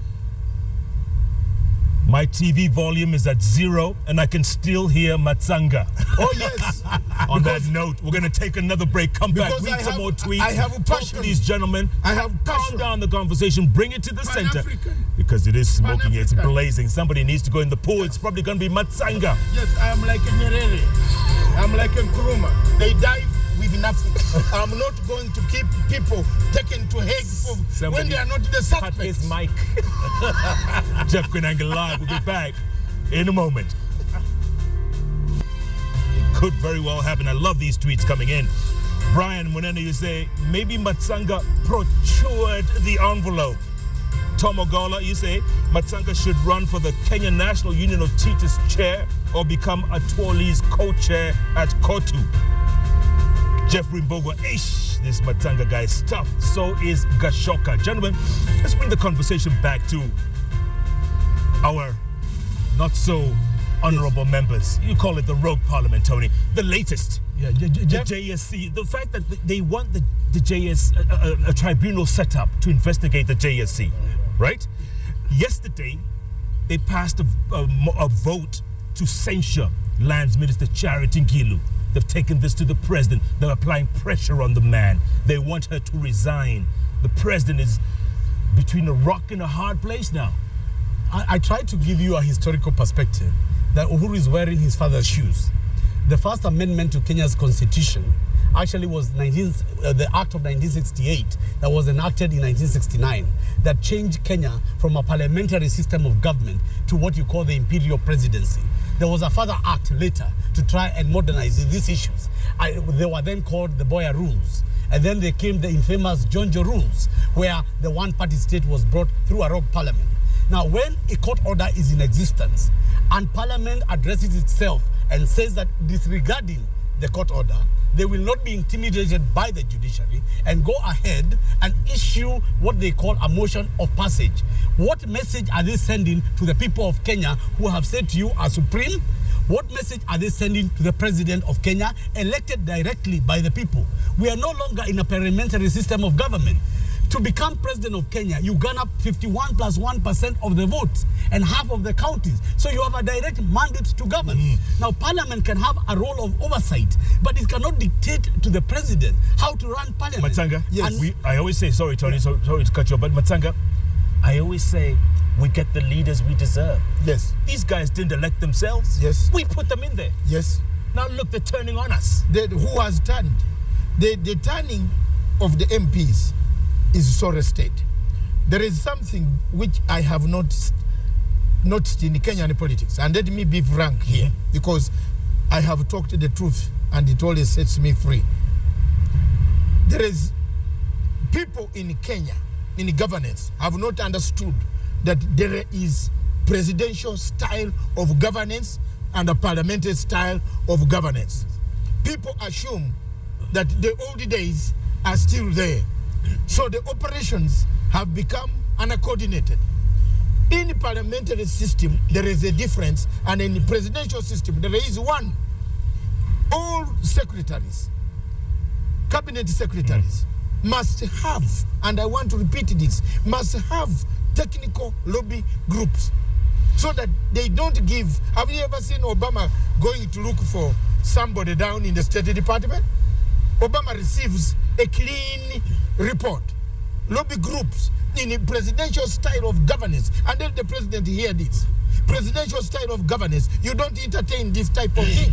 my T V volume is at zero and I can still hear Matsanga. Oh, yes. On Because- that note, we're going to take another break. Come back, Because read I some have- more tweets. I have a Talk passion. to these gentlemen. I have Calm passion. down the conversation. Bring it to the center. Pan-African. Because it is smoking. It's Pan-African. blazing. Somebody needs to go in the pool. It's probably going to be Matsanga. Yes, I am like a Nyerere. I'm like a Nkrumah. They die with nothing. I'm not going to keep people taken to Hague for Somebody when they are not the Cut his suspects. mic. Jeff Koinange live. We'll be back in a moment. It could very well happen. I love these tweets coming in. Brian Munene, you say, maybe Matsanga procured the envelope. Tom Ogola, you say, Matsanga should run for the Kenya National Union of Teachers chair or become a Twali's co-chair at Kotu. Jeffrey Mbogo, ish, this Matsanga guy is tough. So is Gashoka. Gentlemen, let's bring the conversation back to our not so honorable members. You call it the rogue parliament, Tony. The latest, Yeah, J- J- the Jeff, J S C. The fact that they want the, the J S, a, a, a tribunal set up to investigate the J S C. right? Yesterday, they passed a, a, a vote to censure Lands Minister Charity Ngilu. They've taken this to the president. They're applying pressure on the man. They want her to resign. The president is between a rock and a hard place now. I, I tried to give you a historical perspective that Uhuru is wearing his father's shoes. The first amendment to Kenya's constitution actually was nineteen, uh, the Act of nineteen sixty-eight that was enacted in nineteen sixty-nine that changed Kenya from a parliamentary system of government to what you call the imperial presidency. There was a further act later to try and modernize these issues. I, they were then called the Boya Rules. And then there came the infamous Jonjo Rules, where the one-party state was brought through a rogue parliament. Now, when a court order is in existence and parliament addresses itself and says that disregarding the court order, they will not be intimidated by the judiciary and go ahead and issue what they call a motion of passage. What message are they sending to the people of Kenya who have said to you are supreme? What message are they sending to the president of Kenya, elected directly by the people? We are no longer in a parliamentary system of government. To become president of Kenya, you garner up fifty-one plus one percent of the votes and half of the counties. So you have a direct mandate to govern. Mm. Now, parliament can have a role of oversight, but it cannot dictate to the president how to run parliament. Matsanga, yes. we, I always say, sorry, Tony, yeah. sorry, sorry to cut you off, but Matsanga, I always say, we get the leaders we deserve. Yes. These guys didn't elect themselves. Yes. We put them in there. Yes. Now look, they're turning on us. The, who has turned? The, the turning of the M Ps is Sore State. There is something which I have not noticed in Kenyan politics, and let me be frank here, mm-hmm. because I have talked the truth and it always sets me free. There is people in Kenya, in governance, have not understood that there is presidential style of governance and a parliamentary style of governance. People assume that the old days are still there. So the operations have become uncoordinated. In the parliamentary system, there is a difference, and in the presidential system, there is one. All secretaries, cabinet secretaries, mm. must have, and I want to repeat this, must have technical lobby groups so that they don't give. Have you ever seen Obama going to look for somebody down in the State Department? Obama receives a clean report. Lobby groups in a presidential style of governance, and then the president hear this. Presidential style of governance, you don't entertain this type of thing.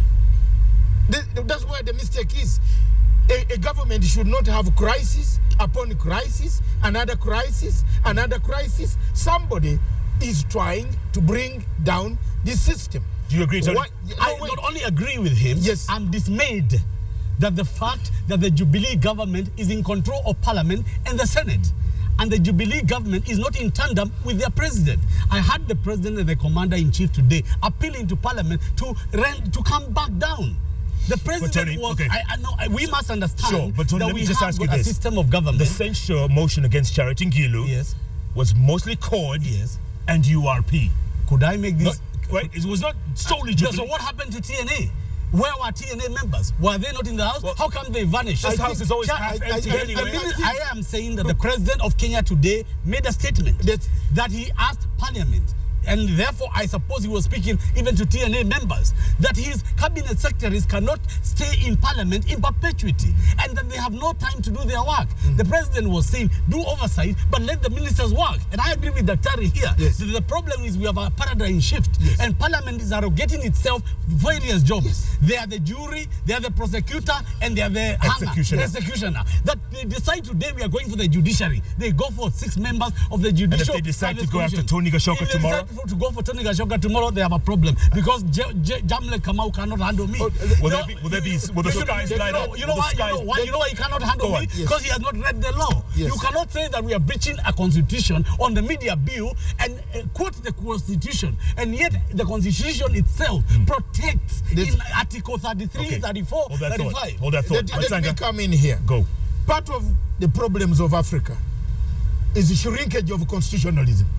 That's where the mistake is. A, a government should not have crisis upon crisis, another crisis, another crisis. Somebody is trying to bring down this system. Do you agree, Tony? What, I no, not only agree with him, yes. I'm dismayed that the fact that the Jubilee government is in control of Parliament and the Senate, and the Jubilee government is not in tandem with their president. I heard the president and the commander-in-chief today appealing to Parliament to rent, to come back down. The president Tony, was, okay. I, I know, I, we so, must understand sure, but Tony, that let we me just have ask you got this. a system of government. The censure motion against Charity Ngilu yes. was mostly C O R D yes. and U R P. Could I make this? No, right, it was not solely Jubilee. So what happened to T N A? Where were T N A members? Were they not in the house? Well, how come they vanished? This house is always half empty anyway. I am saying that the president of Kenya today made a statement that, that he asked Parliament, and therefore I suppose he was speaking even to T N A members, that his cabinet secretaries cannot stay in Parliament in perpetuity and that they have no time to do their work. Mm. The president was saying, do oversight, but let the ministers work. And I agree with Daktari here. Yes. The problem is we have a paradigm shift, yes. and Parliament is arrogating itself various jobs. Yes. They are the jury, they are the prosecutor, and they are the executioner. Hammer, executioner. That they decide today we are going for the judiciary. They go for six members of the judicial. And if they decide to go after Tony Gashoka tomorrow? To go for Tony Gashoka tomorrow, they have a problem because Jamle Kamau cannot handle me. Oh, will, there be, will there be? Will the skies light up? You know why? You know why? You know why he cannot handle me? Because yes. he has not read the law. Yes. You cannot say that we are breaching a constitution on the media bill and uh, quote the constitution, and yet the constitution itself mm. protects this, in Article thirty-three, okay. thirty-four, Hold that thirty-five. Thought. Hold that thought. Let, let me come in here. Go. Part of the problems of Africa is the shrinkage of constitutionalism.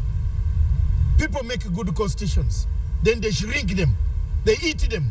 People make good constitutions, then they shrink them, they eat them.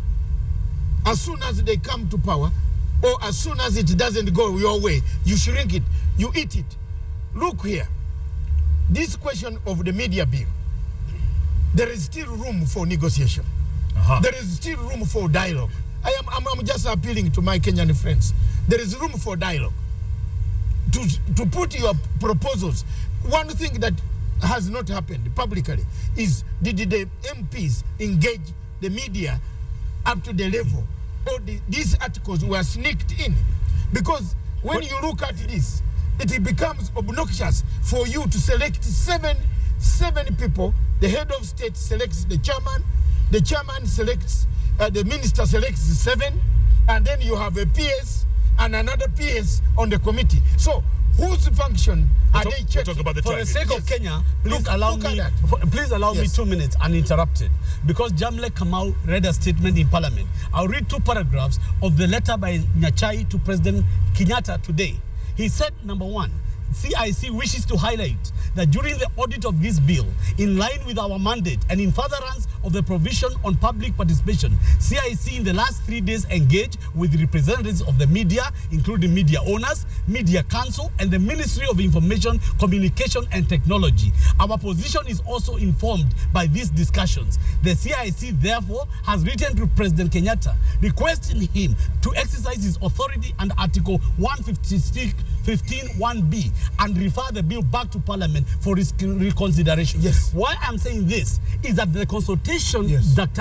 As soon as they come to power, or as soon as it doesn't go your way, you shrink it, you eat it. Look here, this question of the media bill, there is still room for negotiation. Uh-huh. There is still room for dialogue. I am I'm, I'm just appealing to my Kenyan friends. There is room for dialogue. To, to put your proposals. One thing that has not happened publicly is did the M Ps engage the media up to the level, or the, these articles were sneaked in? Because when you look at this, it becomes obnoxious for you to select seven seven people. The head of state selects the chairman, the chairman selects, uh, the minister selects seven, and then you have a P S and another P S on the committee. So whose function we'll are talk, they checking? We'll talk about the For the sake yes. of Kenya, please Look, allow look me for, please allow yes. me two minutes uninterrupted, because Jamle Kamau read a statement in Parliament. I'll read two paragraphs of the letter by Nyachai to President Kenyatta today. He said, number one, C I C wishes to highlight that during the audit of this bill, in line with our mandate and in furtherance of the provision on public participation, C I C in the last three days engaged with representatives of the media, including media owners, Media Council, and the Ministry of Information, Communication and Technology. Our position is also informed by these discussions. The C I C therefore has written to President Kenyatta requesting him to exercise his authority under Article one fifty-six fifteen one B and refer the bill back to Parliament for its reconsideration. Yes. Why I'm saying this is that the consultation yes. that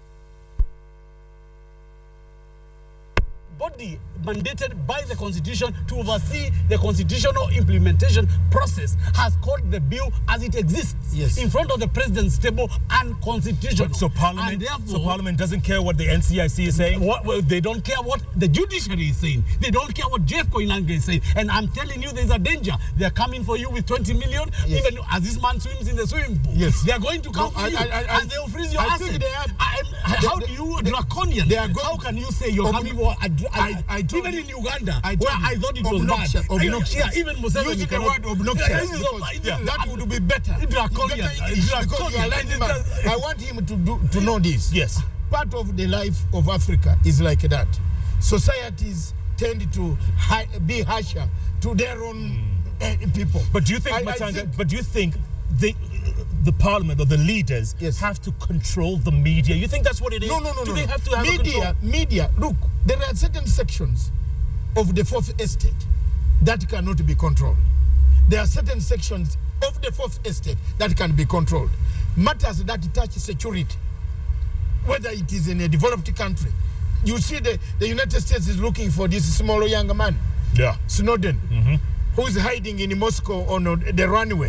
body mandated by the Constitution to oversee the constitutional implementation process has called the bill as it exists yes. in front of the President's table and constitution. So Parliament, therefore, so Parliament doesn't care what the N C I C is saying? What, well, they don't care what the judiciary is saying. They don't care what Jeff Koinange is saying. And I'm telling you, there's a danger. They're coming for you with twenty million, yes. even as this man swims in the swimming pool. Yes. They are going to come No, for I, you, I, I, and they'll freeze your I assets. think they are, I, I, they, how they, do you, they, draconian, they are going, how can you say you're ob, coming for, I, I, I, I even you, in Uganda, I where you, I thought it was obnoxious, bad. obnoxious. Yeah, even Museveni Using the cannot, word obnoxious, yeah, because, yeah, that would be better. Draconian, better English, because you are like man. I want him to do to know this. Yes. Part of the life of Africa is like that. Societies tend to hi be harsher to their own uh, people. But do you think, I, Matanda, I think but do you think the the Parliament or the leaders yes. have to control the media? You think that's what it is? No, no, no. Do no, they no. have to have media? a control? Media. Look, there are certain sections of the Fourth Estate that cannot be controlled. There are certain sections of the Fourth Estate that can be controlled. Matters that touch security, whether it is in a developed country. You see the, the United States is looking for this small young man, Yeah. Snowden, Mm-hmm. who is hiding in Moscow on the runway.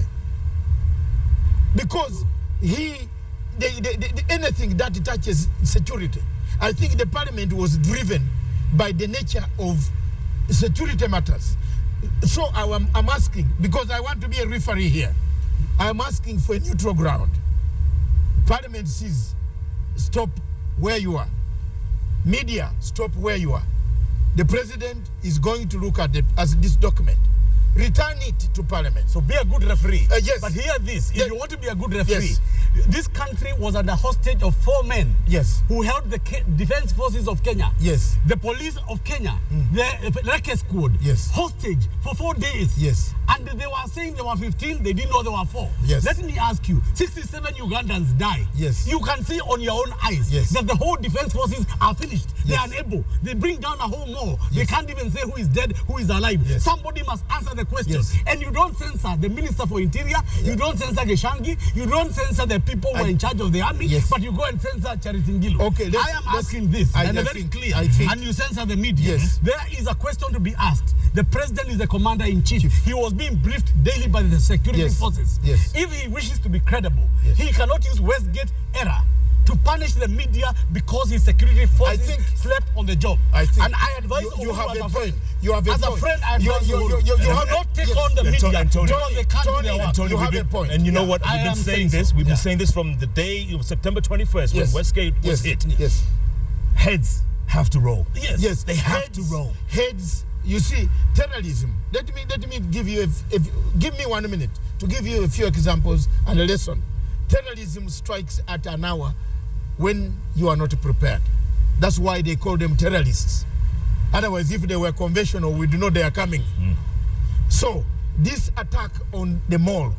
Because he, the, the, the, anything that touches security, I think the Parliament was driven by the nature of security matters. So I am, I'm asking, because I want to be a referee here, I'm asking for a neutral ground. Parliament says, stop where you are. Media, stop where you are. The President is going to look at it as this document. Return it to Parliament. So be a good referee. Uh, yes. But hear this, if Yeah. you want to be a good referee, Yes. this country was under hostage of four men Yes. who held the Ke defense forces of Kenya, Yes. the police of Kenya, the Reke squad, Yes. hostage for four days. Yes. And they were saying there were fifteen, they didn't know there were four. Yes. Let me ask you, sixty-seven Ugandans die. Yes. You can see on your own eyes Yes. that the whole defense forces are finished. They Yes. are unable. They bring down a whole more. Yes. They can't even say who is dead, who is alive. Yes. Somebody must answer the question. Yes. And you don't censor the Minister for Interior, Yeah. you don't censor Geshangi, you don't censor the people who I, are in charge of the army, yes. but you go and censor Charity Ngilu. Okay, let's- I am let's- asking this, I- and I very think- clear, I think- and you censor the media. Yes. There is a question to be asked. The President is the Commander-in-Chief. Chief. He was being briefed daily by the security Yes. forces. Yes. If he wishes to be credible, Yes. he cannot use Westgate era to punish the media because his security forces think- slept on the job. I think and I advise you, you Uhuru have as a a point. friend. You have a as point. a friend, I you, advise you, Uhuru. you, you, you Do have not take yes. on the And media Tony- and Tony- because they can't Tony- do their and work. Tony, you we've have been- a point. And you know Yeah. what? I We've been am saying saying this. so. We've Yeah. been saying this from the day of September twenty-first when Yes. Westgate was yes. hit. Yes. Heads have to roll. Yes. Yes, They have heads, to roll. Heads, you see, terrorism. Let me let me give you a, a, give me one minute to give you a few examples and a lesson. Terrorism strikes at an hour when you are not prepared. That's why they call them terrorists. Otherwise, if they were conventional, we do know they are coming. Mm. So this attack on the mall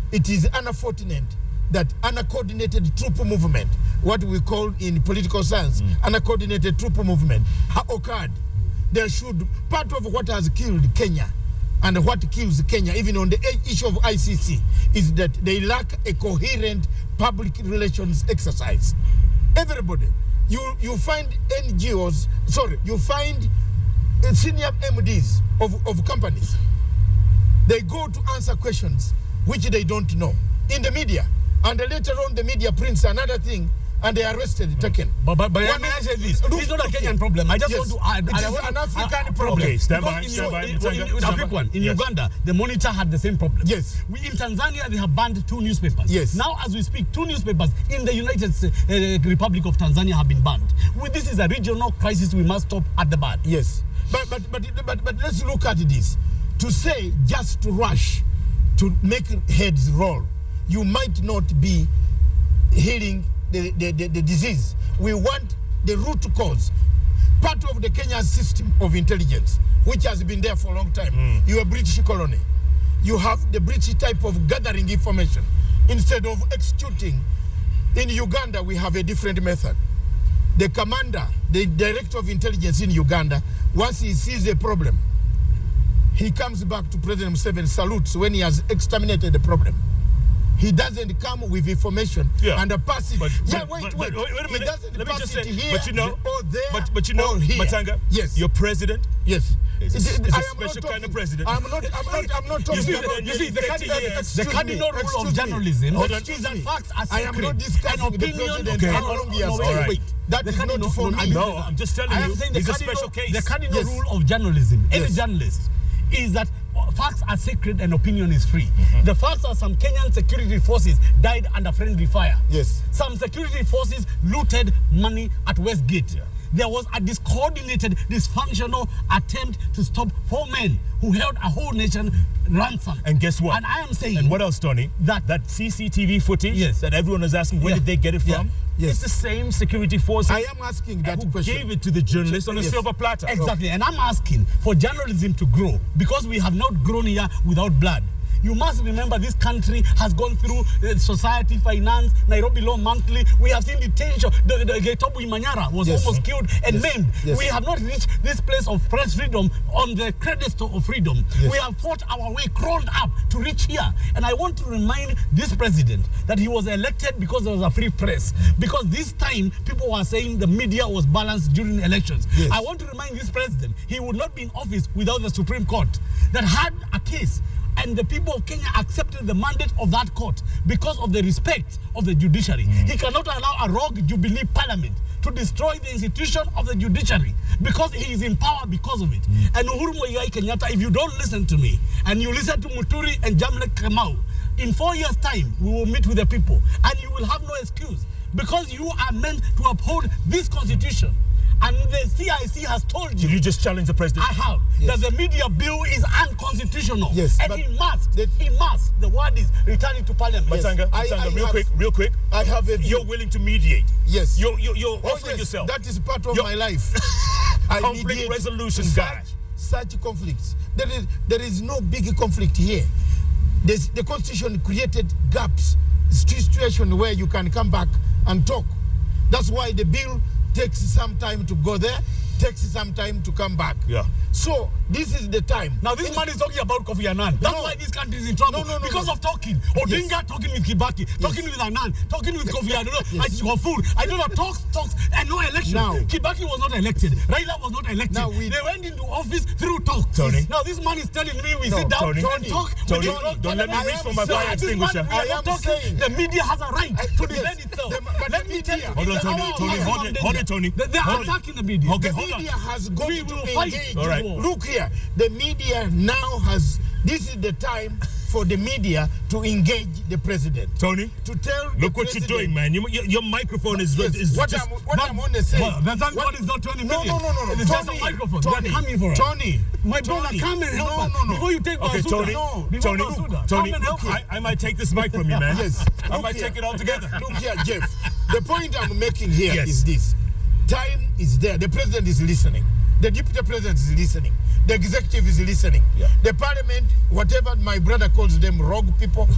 it is unfortunate that uncoordinated troop movement, what we call in political science, mm. uncoordinated troop movement, ha occurred. There should, part of what has killed Kenya and what kills Kenya, even on the issue of I C C, is that they lack a coherent public relations exercise. Everybody, you, you find N G Os, sorry, you find senior M Ds of, of companies. They go to answer questions which they don't know in the media. And later on, the media prints another thing, and they are arrested, mm. taken. But, but, but may I say this? This is not a Kenyan problem. I just yes. want to add. It I is want an to, African uh, problem. Okay, stand by, stand by. In, in, in, in, a quick one. In yes. Uganda, the Monitor had the same problem. Yes. We, in Tanzania, they have banned two newspapers. Yes. Now, as we speak, two newspapers in the United uh, Republic of Tanzania have been banned. Well, this is a regional crisis we must stop at the bud. Yes. But, but, but, but, but let's look at this. To say just to rush, to make heads roll, you might not be healing the, the, the, the disease. We want the root cause. Part of the Kenyan system of intelligence, which has been there for a long time. Mm. You are a British colony. You have the British type of gathering information instead of executing. In Uganda, we have a different method. The commander, the director of intelligence in Uganda, once he sees a problem, he comes back to President Museveni, salutes when he has exterminated the problem. He doesn't come with information yeah. and pass it. But, yeah, but, wait, but, wait. Wait, wait a minute. He doesn't Let me pass just it say, here, but you know, or there, but, but you know, or here. Matanga, yes. your president, yes, is a, it, is a I special kind of president. I'm not, I'm not, I'm not talking you see, about. You see, the, the, the cardinal rule of journalism is that facts are I am not discussing the president okay. how long he has no, right. Wait, that is not for me. No, I'm just telling you, it's a special case. The cardinal rule of journalism, any yes. journalist, is that facts are sacred and opinion is free. Mm-hmm. The facts are some Kenyan security forces died under friendly fire. Yes. Some security forces looted money at Westgate. Yeah. There was a discoordinated, dysfunctional attempt to stop four men who held a whole nation ransom. And guess what? And I am saying... And what else, Tony? That, that C C T V footage yes. that everyone is asking, where yeah. did they get it from? Yeah. Yes. It's the same security forces. I am asking that who question. gave it to the journalist on a yes. silver platter. Exactly. And I'm asking for journalism to grow, because we have not grown here without blood. You must remember this country has gone through uh, society, finance, Nairobi Law Monthly. We have seen detention. The, the Getobu Imanyara was yes. almost killed and yes. maimed. Yes. We have not reached this place of press freedom on the pedestal of freedom. Yes. We have fought our way, crawled up to reach here. And I want to remind this president that he was elected because there was a free press. Because this time, people were saying the media was balanced during elections. Yes. I want to remind this president, he would not be in office without the Supreme Court that had a case. And the people of Kenya accepted the mandate of that court because of the respect of the judiciary. Mm. He cannot allow a rogue Jubilee parliament to destroy the institution of the judiciary because he is in power because of it. Mm. And Uhuru Muigai Kenyatta, if you don't listen to me and you listen to Muturi and Jamlek Kamau, in four years' time, we will meet with the people and you will have no excuse because you are meant to uphold this constitution. And the C I C has told you... Did you just challenge the president? I have. Yes. That the media bill is unconstitutional. Yes. And he must. He must. The word is returning to parliament. Yes. Matanga, I, Matanga, I real have, quick, real quick. I have a view. You're willing to mediate. Yes. You're, you're, you're oh, offering yes. yourself. That is part of you're my life. I conflict resolution such, guy. Such conflicts. There is, there is no big conflict here. There's, the Constitution created gaps, situation where you can come back and talk. That's why the bill takes some time to go there, takes some time to come back. Yeah. So this is the time. Now this man is talking about Kofi Annan. That's no. why this country is in trouble. No, no, no, because no. of talking. Odinga yes. talking with Kibaki, yes. talking with Annan, talking with Kofi Annan. Yes. I food. I don't know, talks, talks, and no election. Now, Kibaki was not elected. Raila was not elected. Now we, they went into office through talks. Tony. Now this man is telling me we no, sit down Tony. and talk. Tony, Tony don't let me reach for my fire extinguisher. I am talking. The media has a right I, to defend yes. itself. The, let me tell you. Hold on, Tony. Tony, hold it. Hold it, Tony. They are attacking the media. Okay, the hold media on. has got we to will be fight. engaged. All right. Look here, the media now has, this is the time for the media to engage the president. Tony, to tell look what you're doing, man. You, your, your microphone is, yes, is what just... I'm, what I'm on the say. Well, the thank God is not twenty million. No, no, no, no. It's Tony, just a microphone. Tony, They're coming for us. Tony, my Tony, brother, come and help no, us. no, no. Before you take Okay, Basuda, Tony, no. Tony, Basuda, Tony, come and help I, I might take this mic from you, man. Yes. I Look might here. take it all together. Look here, Jeff. The point I'm making here yes. is this. Time is there. The president is listening. The deputy president is listening. The executive is listening. Yeah. The parliament, whatever my brother calls them, rogue people,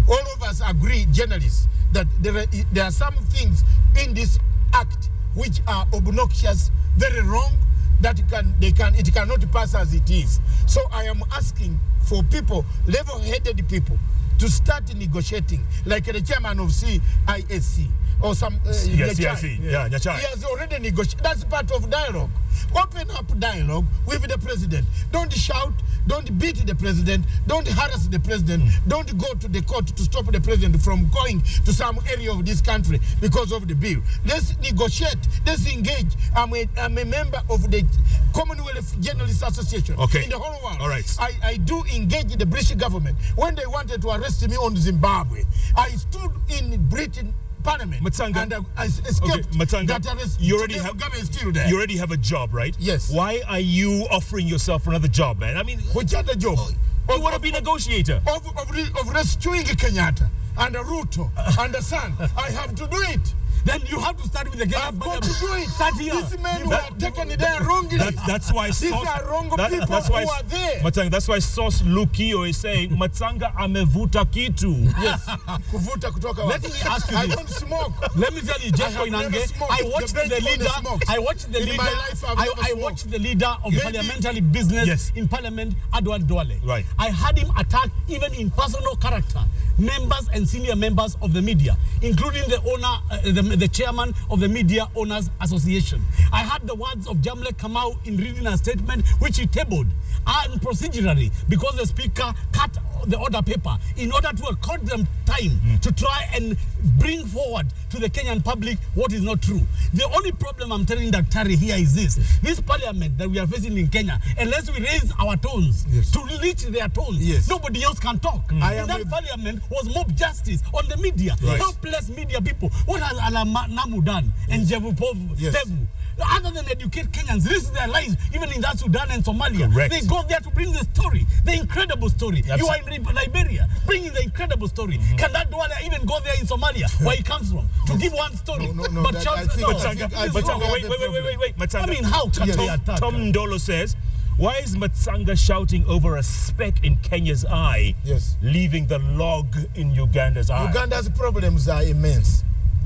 all of us agree, journalists, that there are, there are some things in this act which are obnoxious, very wrong, that can they can it cannot pass as it is. So I am asking for people, level-headed people, to start negotiating, like the chairman of C I S C or some. Uh, yes, yes, yeah, Nyachai. He has already negotiated. That's part of dialogue. Open up dialogue with the president. Don't shout. Don't beat the president. Don't harass the president. Mm. Don't go to the court to stop the president from going to some area of this country because of the bill. Let's negotiate. Let's engage. I'm a, I'm a member of the Commonwealth Journalists Association okay. in the whole world. All right. I, I do engage the British government. When they wanted to arrest me on Zimbabwe, I stood in Britain Parliament Matsanga, and I escaped okay, Matsanga, that arrest. You already Today, have Mugabe is still there. You already have a job, right? Yes. Why are you offering yourself for another job, man? I mean, which other job? You want to be negotiator of of, of rescuing Kenyatta and Ruto and the son. I have to do it. Then you have to start with the I've got to do it. Start here. These men who are taken there wrongly. That, that's why These Sauce, are wrong that, people that's why, who are there. Matsanga, that's why Sauce Lukio is saying Matsanga amevuta kitu. Yes. Kuvuta kutoka. Let me ask you I this. don't smoke. Let me tell you, Jeff I have never Koinange, smoked. I watched The the, bench leader. only smokes. I watched the In leader. my life, I've I, never I smoked. watched the leader of Maybe. parliamentary business Yes. in Parliament, Adwan Duale. Right. I had him attack even in personal character members and senior members of the media, including the owner, uh, the, the chairman of the Media Owners Association. I had the words of Jamle Kamau in reading a statement which he tabled and procedurally because the speaker cut the order paper in order to accord them time mm. to try and bring forward to the Kenyan public what is not true. The only problem I'm telling Daktari here is this. This parliament that we are facing in Kenya, unless we raise our tones yes. to reach their tones, yes. nobody else can talk. Mm. I in that parliament was mob justice on the media. Right. Helpless media people. What has Alanamu done and Jevu Povu, yes. Tevu? Other than educate Kenyans, risk their lives, even in that Sudan and Somalia. Correct. They go there to bring the story, the incredible story. Absolutely. You are in Liberia, bringing the incredible story. Mm-hmm. Can that Duale even go there in Somalia, where he comes from, to give one story? No, no, no. But That, shout, I think, no, I think, I think Matsanga, wait, wait, wait, wait, wait, wait, Matsanga. I mean, how can Tom, they attack? Tom Ndolo says, why is Matsanga shouting over a speck in Kenya's eye, yes. leaving the log in Uganda's eye? Uganda's problems are immense,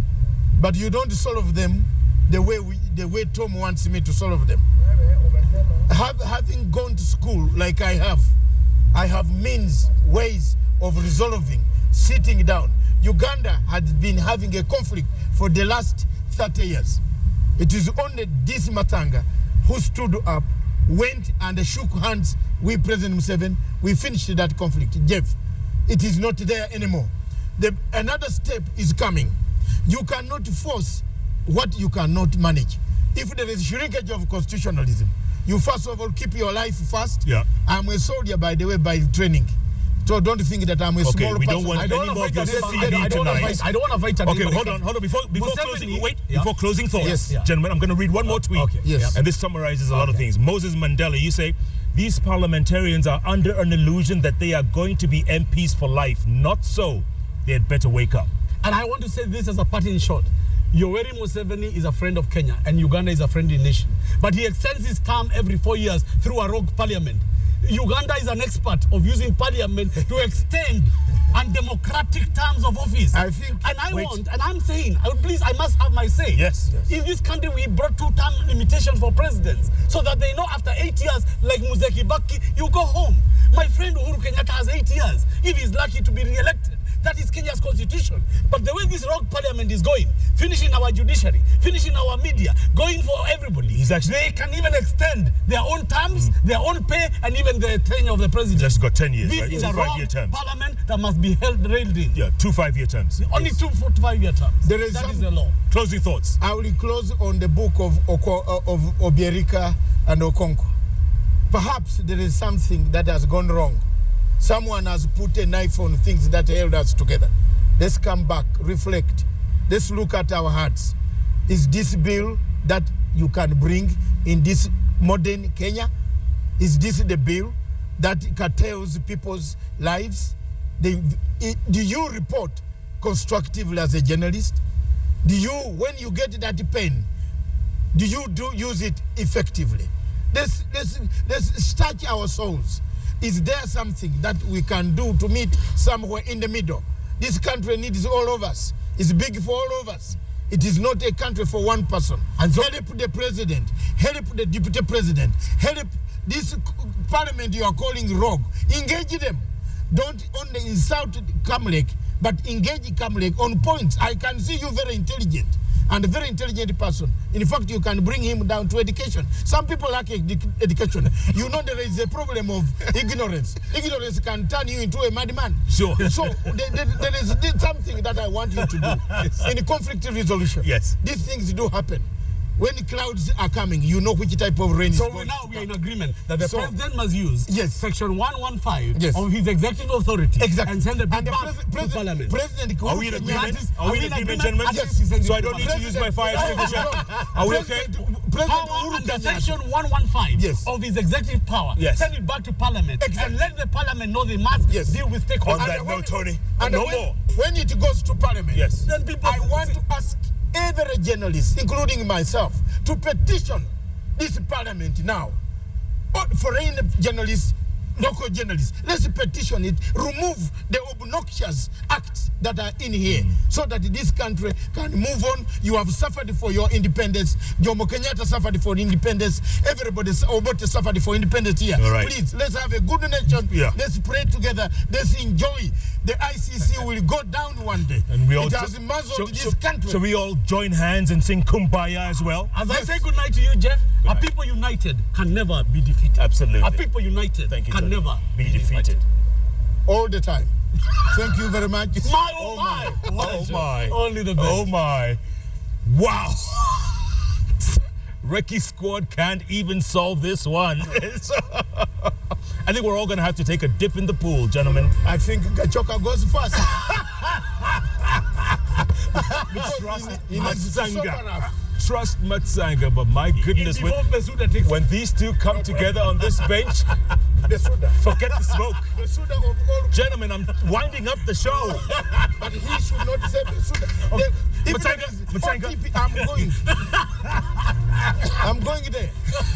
but you don't solve them the way we, the way Tom wants me to solve them. Have, having gone to school like I have, I have means, ways of resolving, sitting down. Uganda has been having a conflict for the last thirty years. It is only this Matsanga who stood up, went and shook hands with President Museveni. We finished that conflict. Jeff, it is not there anymore. The, another step is coming. You cannot force what you cannot manage. If there is shrinkage of constitutionalism, you first of all keep your life first. Yeah. I'm a soldier, by the way, by training. So don't think that I'm a okay, small we person. don't want I don't any want more to of fight this an C D I don't want to tonight. fight. I don't want to fight an Okay, anybody. hold on, hold on. Before before Museveni, closing, wait, yeah. before closing thoughts, Yes. Yeah. gentlemen, I'm going to read one more tweet. Okay. Yes. And this summarizes a lot of things. Moses Mandela, you say, these parliamentarians are under an illusion that they are going to be M Ps for life. Not so. They had better wake up. And I want to say this as a parting shot. Yoweri Museveni is a friend of Kenya and Uganda is a friendly nation. But he extends his term every four years through a rogue parliament. Uganda is an expert of using parliament to extend undemocratic terms of office. I think. And I wait. want, and I'm saying, I would, please, I must have my say. Yes, yes. In this country, we brought two-term limitation for presidents so that they know after eight years, like Muzeki Baki, you go home. My friend Uhuru Kenyatta has eight years if he's lucky to be re-elected. That is Kenya's constitution. But the way this rogue parliament is going, finishing our judiciary, finishing our media, going for everybody, He's actually, they can even extend their own terms, mm. their own pay, and even the tenure of the president. just got ten years, This right? is Two a five-year wrong terms. parliament that must be held railed in. Yeah, two five-year terms. Only two four to five-year terms. There is that some- is the law. Closing thoughts. I will close on the book of, Oko, of Obiorika and Okonkwo. Perhaps there is something that has gone wrong. Someone has put a knife on things that held us together. Let's come back, reflect. Let's look at our hearts. Is this bill that you can bring in this modern Kenya? Is this the bill that curtails people's lives? They, it, do you report constructively as a journalist? Do you, when you get that pen, do you do use it effectively? Let's, let's, let's search our souls. Is there something that we can do to meet somewhere in the middle? This country needs all of us. It's big for all of us. It is not a country for one person. And so help the president, help the deputy president, help this parliament you are calling rogue. Engage them. Don't only insult Kamlek, but engage Kamlek on points. I can see you very intelligent and a very intelligent person. In fact, you can bring him down to education. Some people lack ed education. You know there is a problem of ignorance. Ignorance can turn you into a madman. Sure. So there, there, there is something that I want you to do yes. in conflict resolution. Yes. These things do happen. When clouds are coming, you know which type of rain so is going now to we are in come. agreement that the So- president must use Yes. section one fifteen Yes. of his executive authority Exactly. and send a bill And the back pres- to president, parliament. President Are we in Uhuru agreement? Kenyatta- Are we in in agreement, agreement? gentlemen? Yes. So I don't need to use my fire extinguisher. Are we okay? President, President Power Uhuru under Kenyatta. section one fifteen Yes. of his executive power. Yes. Send it back to parliament Exactly. and let the parliament know they must Yes. deal with On stakeholders. that And when- note, Tony, And no when, more. when it goes to parliament, Yes. Then people I want to ask every journalist, including myself, to petition this parliament now. Or foreign journalists, local journalists, let's petition it, remove the obnoxious acts that are in here mm. so that this country can move on. You have suffered for your independence. Jomo Kenyatta suffered for independence. Everybody suffered for independence here. All right. Please, let's have a good nation. Yeah. Let's pray together. Let's enjoy. The I C C will go down one day. And we all it has muzzled so, this so, country. So we all join hands and sing Kumbaya as well? As I Yes. say good night to you, Jeff, Good a night. people united can never be defeated. Absolutely. A people united Thank you, can Tony. never be defeated. All the time. Thank you very much. My, oh, my. Oh my. Only the best. Oh my. Wow. Recce squad can't even solve this one. I think we're all going to have to take a dip in the pool, gentlemen. I think Gachoka goes first. Trust he needs to sober Matsanga. up. Trust Matsanga, but my goodness, when, Before Besuda takes when these two come together on this bench, The soda. forget the smoke. The soda of all. Gentlemen, I'm winding up the show. But he should not say the soda. Oh, The- if Matsanga, there is Matsanga. O T P, I'm going. I'm going there.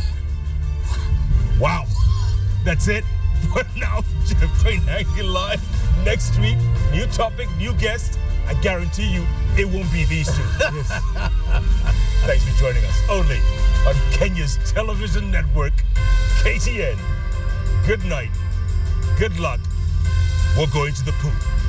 Wow. That's it for now. Jeffrey Nankin live. Next week, new topic, new guest. I guarantee you it won't be these two. Yes. Thanks for joining us. Only on Kenya's television network, K T N. Good night. Good luck. We're going to the pool.